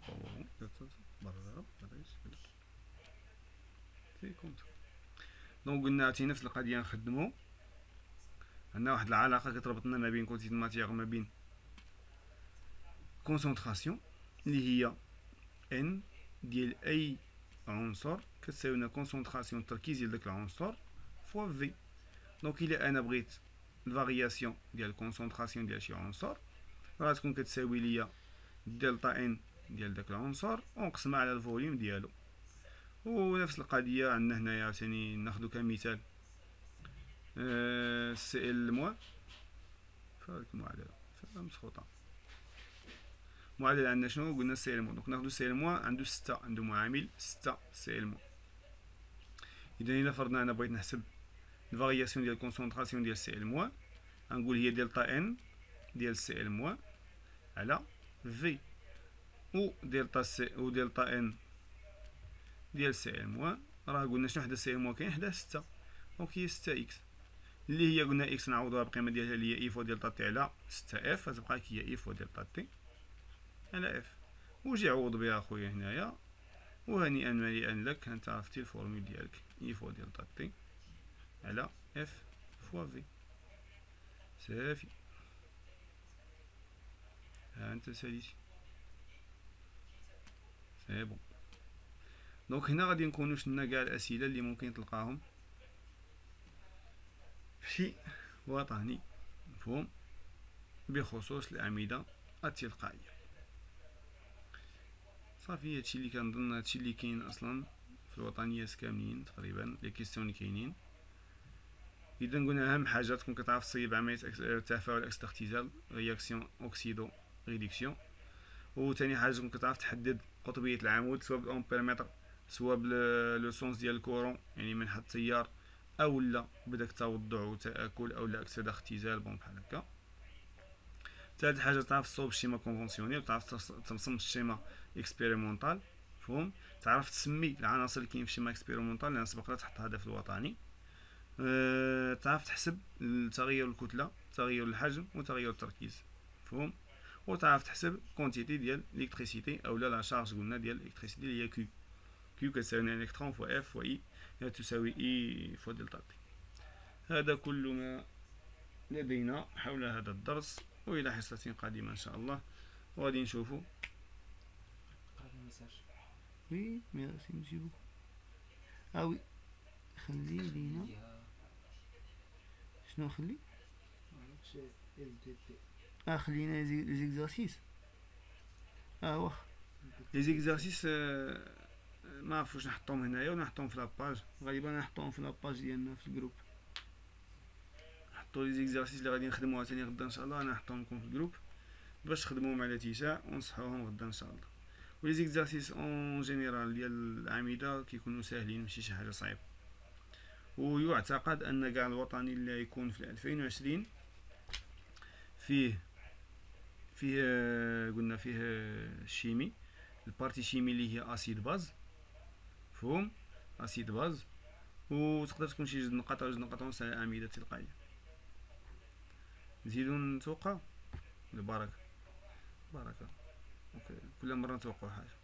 دونك قلنا عطي نفس القضيه نخدمو، عندنا واحد العلاقه كتربطنا ما بين كونتيتي ماتيير وما بين كونسونطراسيون اللي هي ان ديال اي عنصر كتساوي لنا كونسونطراسيون التركيز ديال داك العنصر فوا في. دونك الا انا بغيت الفارياسيون ديال الكونسونطراسيون ديال شي عنصر غتكون كتساوي ليا دلتا ان ديال داك العنصر ونقسمها على الفوليوم ديالو. ونفس القضيه عندنا هنايا عاوتاني ناخذ كمثال سي ال موان فهاد المعادله مسخوطه. المعادله عندنا شنو قلنا سي ال موان، دونك ناخذ سي ال موان عنده 6، عنده معامل 6 سي ال موان. اذا الا فرضنا انا بغيت نحسب الفارياسيون ديال الكونسونطراسيون ديال سي ال موان، غنقول هي دلتا ان ديال سي ال موان على في، و دلتا سي و دلتا ان ديال سي ال موان راه قلنا شنو حدا سي ال موان كاين حدا 6، دونك هي 6 اكس اللي هي قلنا اكس نعوضوها بالقيمه ديالها اللي هي اي فوا دلتا تي على 6 اف، غتبقى لك هي اي فوا دلتا تي على اف، وجي عوض بها اخويا هنايا. وهنيئا مليئا لك، انت عرفتي الفورمول ديالك اي فوا دلتا تي على اف فوا في صافي. ها انت ساليتي سي بون. دونك هنا غادي نكونوا شلنا كاع الاسئله اللي ممكن تلقاهم في شي وطني. مفهوم؟ بخصوص الأعمدة التلقائية. صافي هادشي اللي كنظن هادشي اللي كاين اصلا في الوطنيات كاملين تقريبا لي كيسيون اللي كاينين. اذا قلنا اهم حاجه تكون كتعرف تصيب عمليه تفاعل اكس اختزال رياكسيون اوكسيدو ريدكسيون. وثاني حاجه تكون كتعرف تحدد قطبيه العمود سواء بالامبيرمتر سواء لو سونس ديال الكورون يعني من حد التيار او لا بداك التوضع وتاكل او لا اكسده اختزال بون بحال هكا. ثالث حاجه تعرف تصوب الشيما كونفونسيونيل وتعرف ترسم الشيما اكسبيريمونطال. مفهوم؟ تعرف تسمي العناصر اللي كاين في الشيما اكسبيريمونطال لان سبق لها تحط هدف الوطني. تعرف تحسب تغير الكتله تغير الحجم وتغير التركيز. مفهوم؟ وتعرف تحسب كونتيتي ديال الكتريسيتي او لا شارج قلنا ديال الالكتريسيتي اللي هي كيو كتساوي الكترون فوا اف فوا اي تساوي اي فوا دلتا تي. هذا كل ما لدينا حول هذا الدرس، والى حصة قادمة ان شاء الله وغادي نشوفوا. وي ميرسي ميسي بوكو. وي خلي لينا شنو نخلي؟ خلينا لي زيكزارسيس. واخا لي زيكزارسيس ما عرفتش نحطهم هنايا ولا نحطهم في لاباج. غالبا نحطهم في لاباج ديالنا في الجروب. نحطوا لي زيكزارسيس اللي غادي نخدموها ثاني غدا ان شاء الله. انا نحطهم لكم في الجروب باش تخدموهم على اتساع ونصحوهم غدا ان شاء الله. ولي زيكزارسيس اون جينيرال ديال الاعمده كيكونوا ساهلين ماشي شي حاجه صعيبه. ويعتقد ان كاع الوطني اللي يكون في 2020 فيه قلنا فيه الشيمي البارتي شيمي اللي هي اسيد باز. مفهوم؟ اسيد باز. وتقدر تكون شي جوج نقاط او جوج نقاط ونص على الاعمده التلقائيه. نزيدو نتوقع. بركه بركه. اوكي كل مره نتوقع حاجه.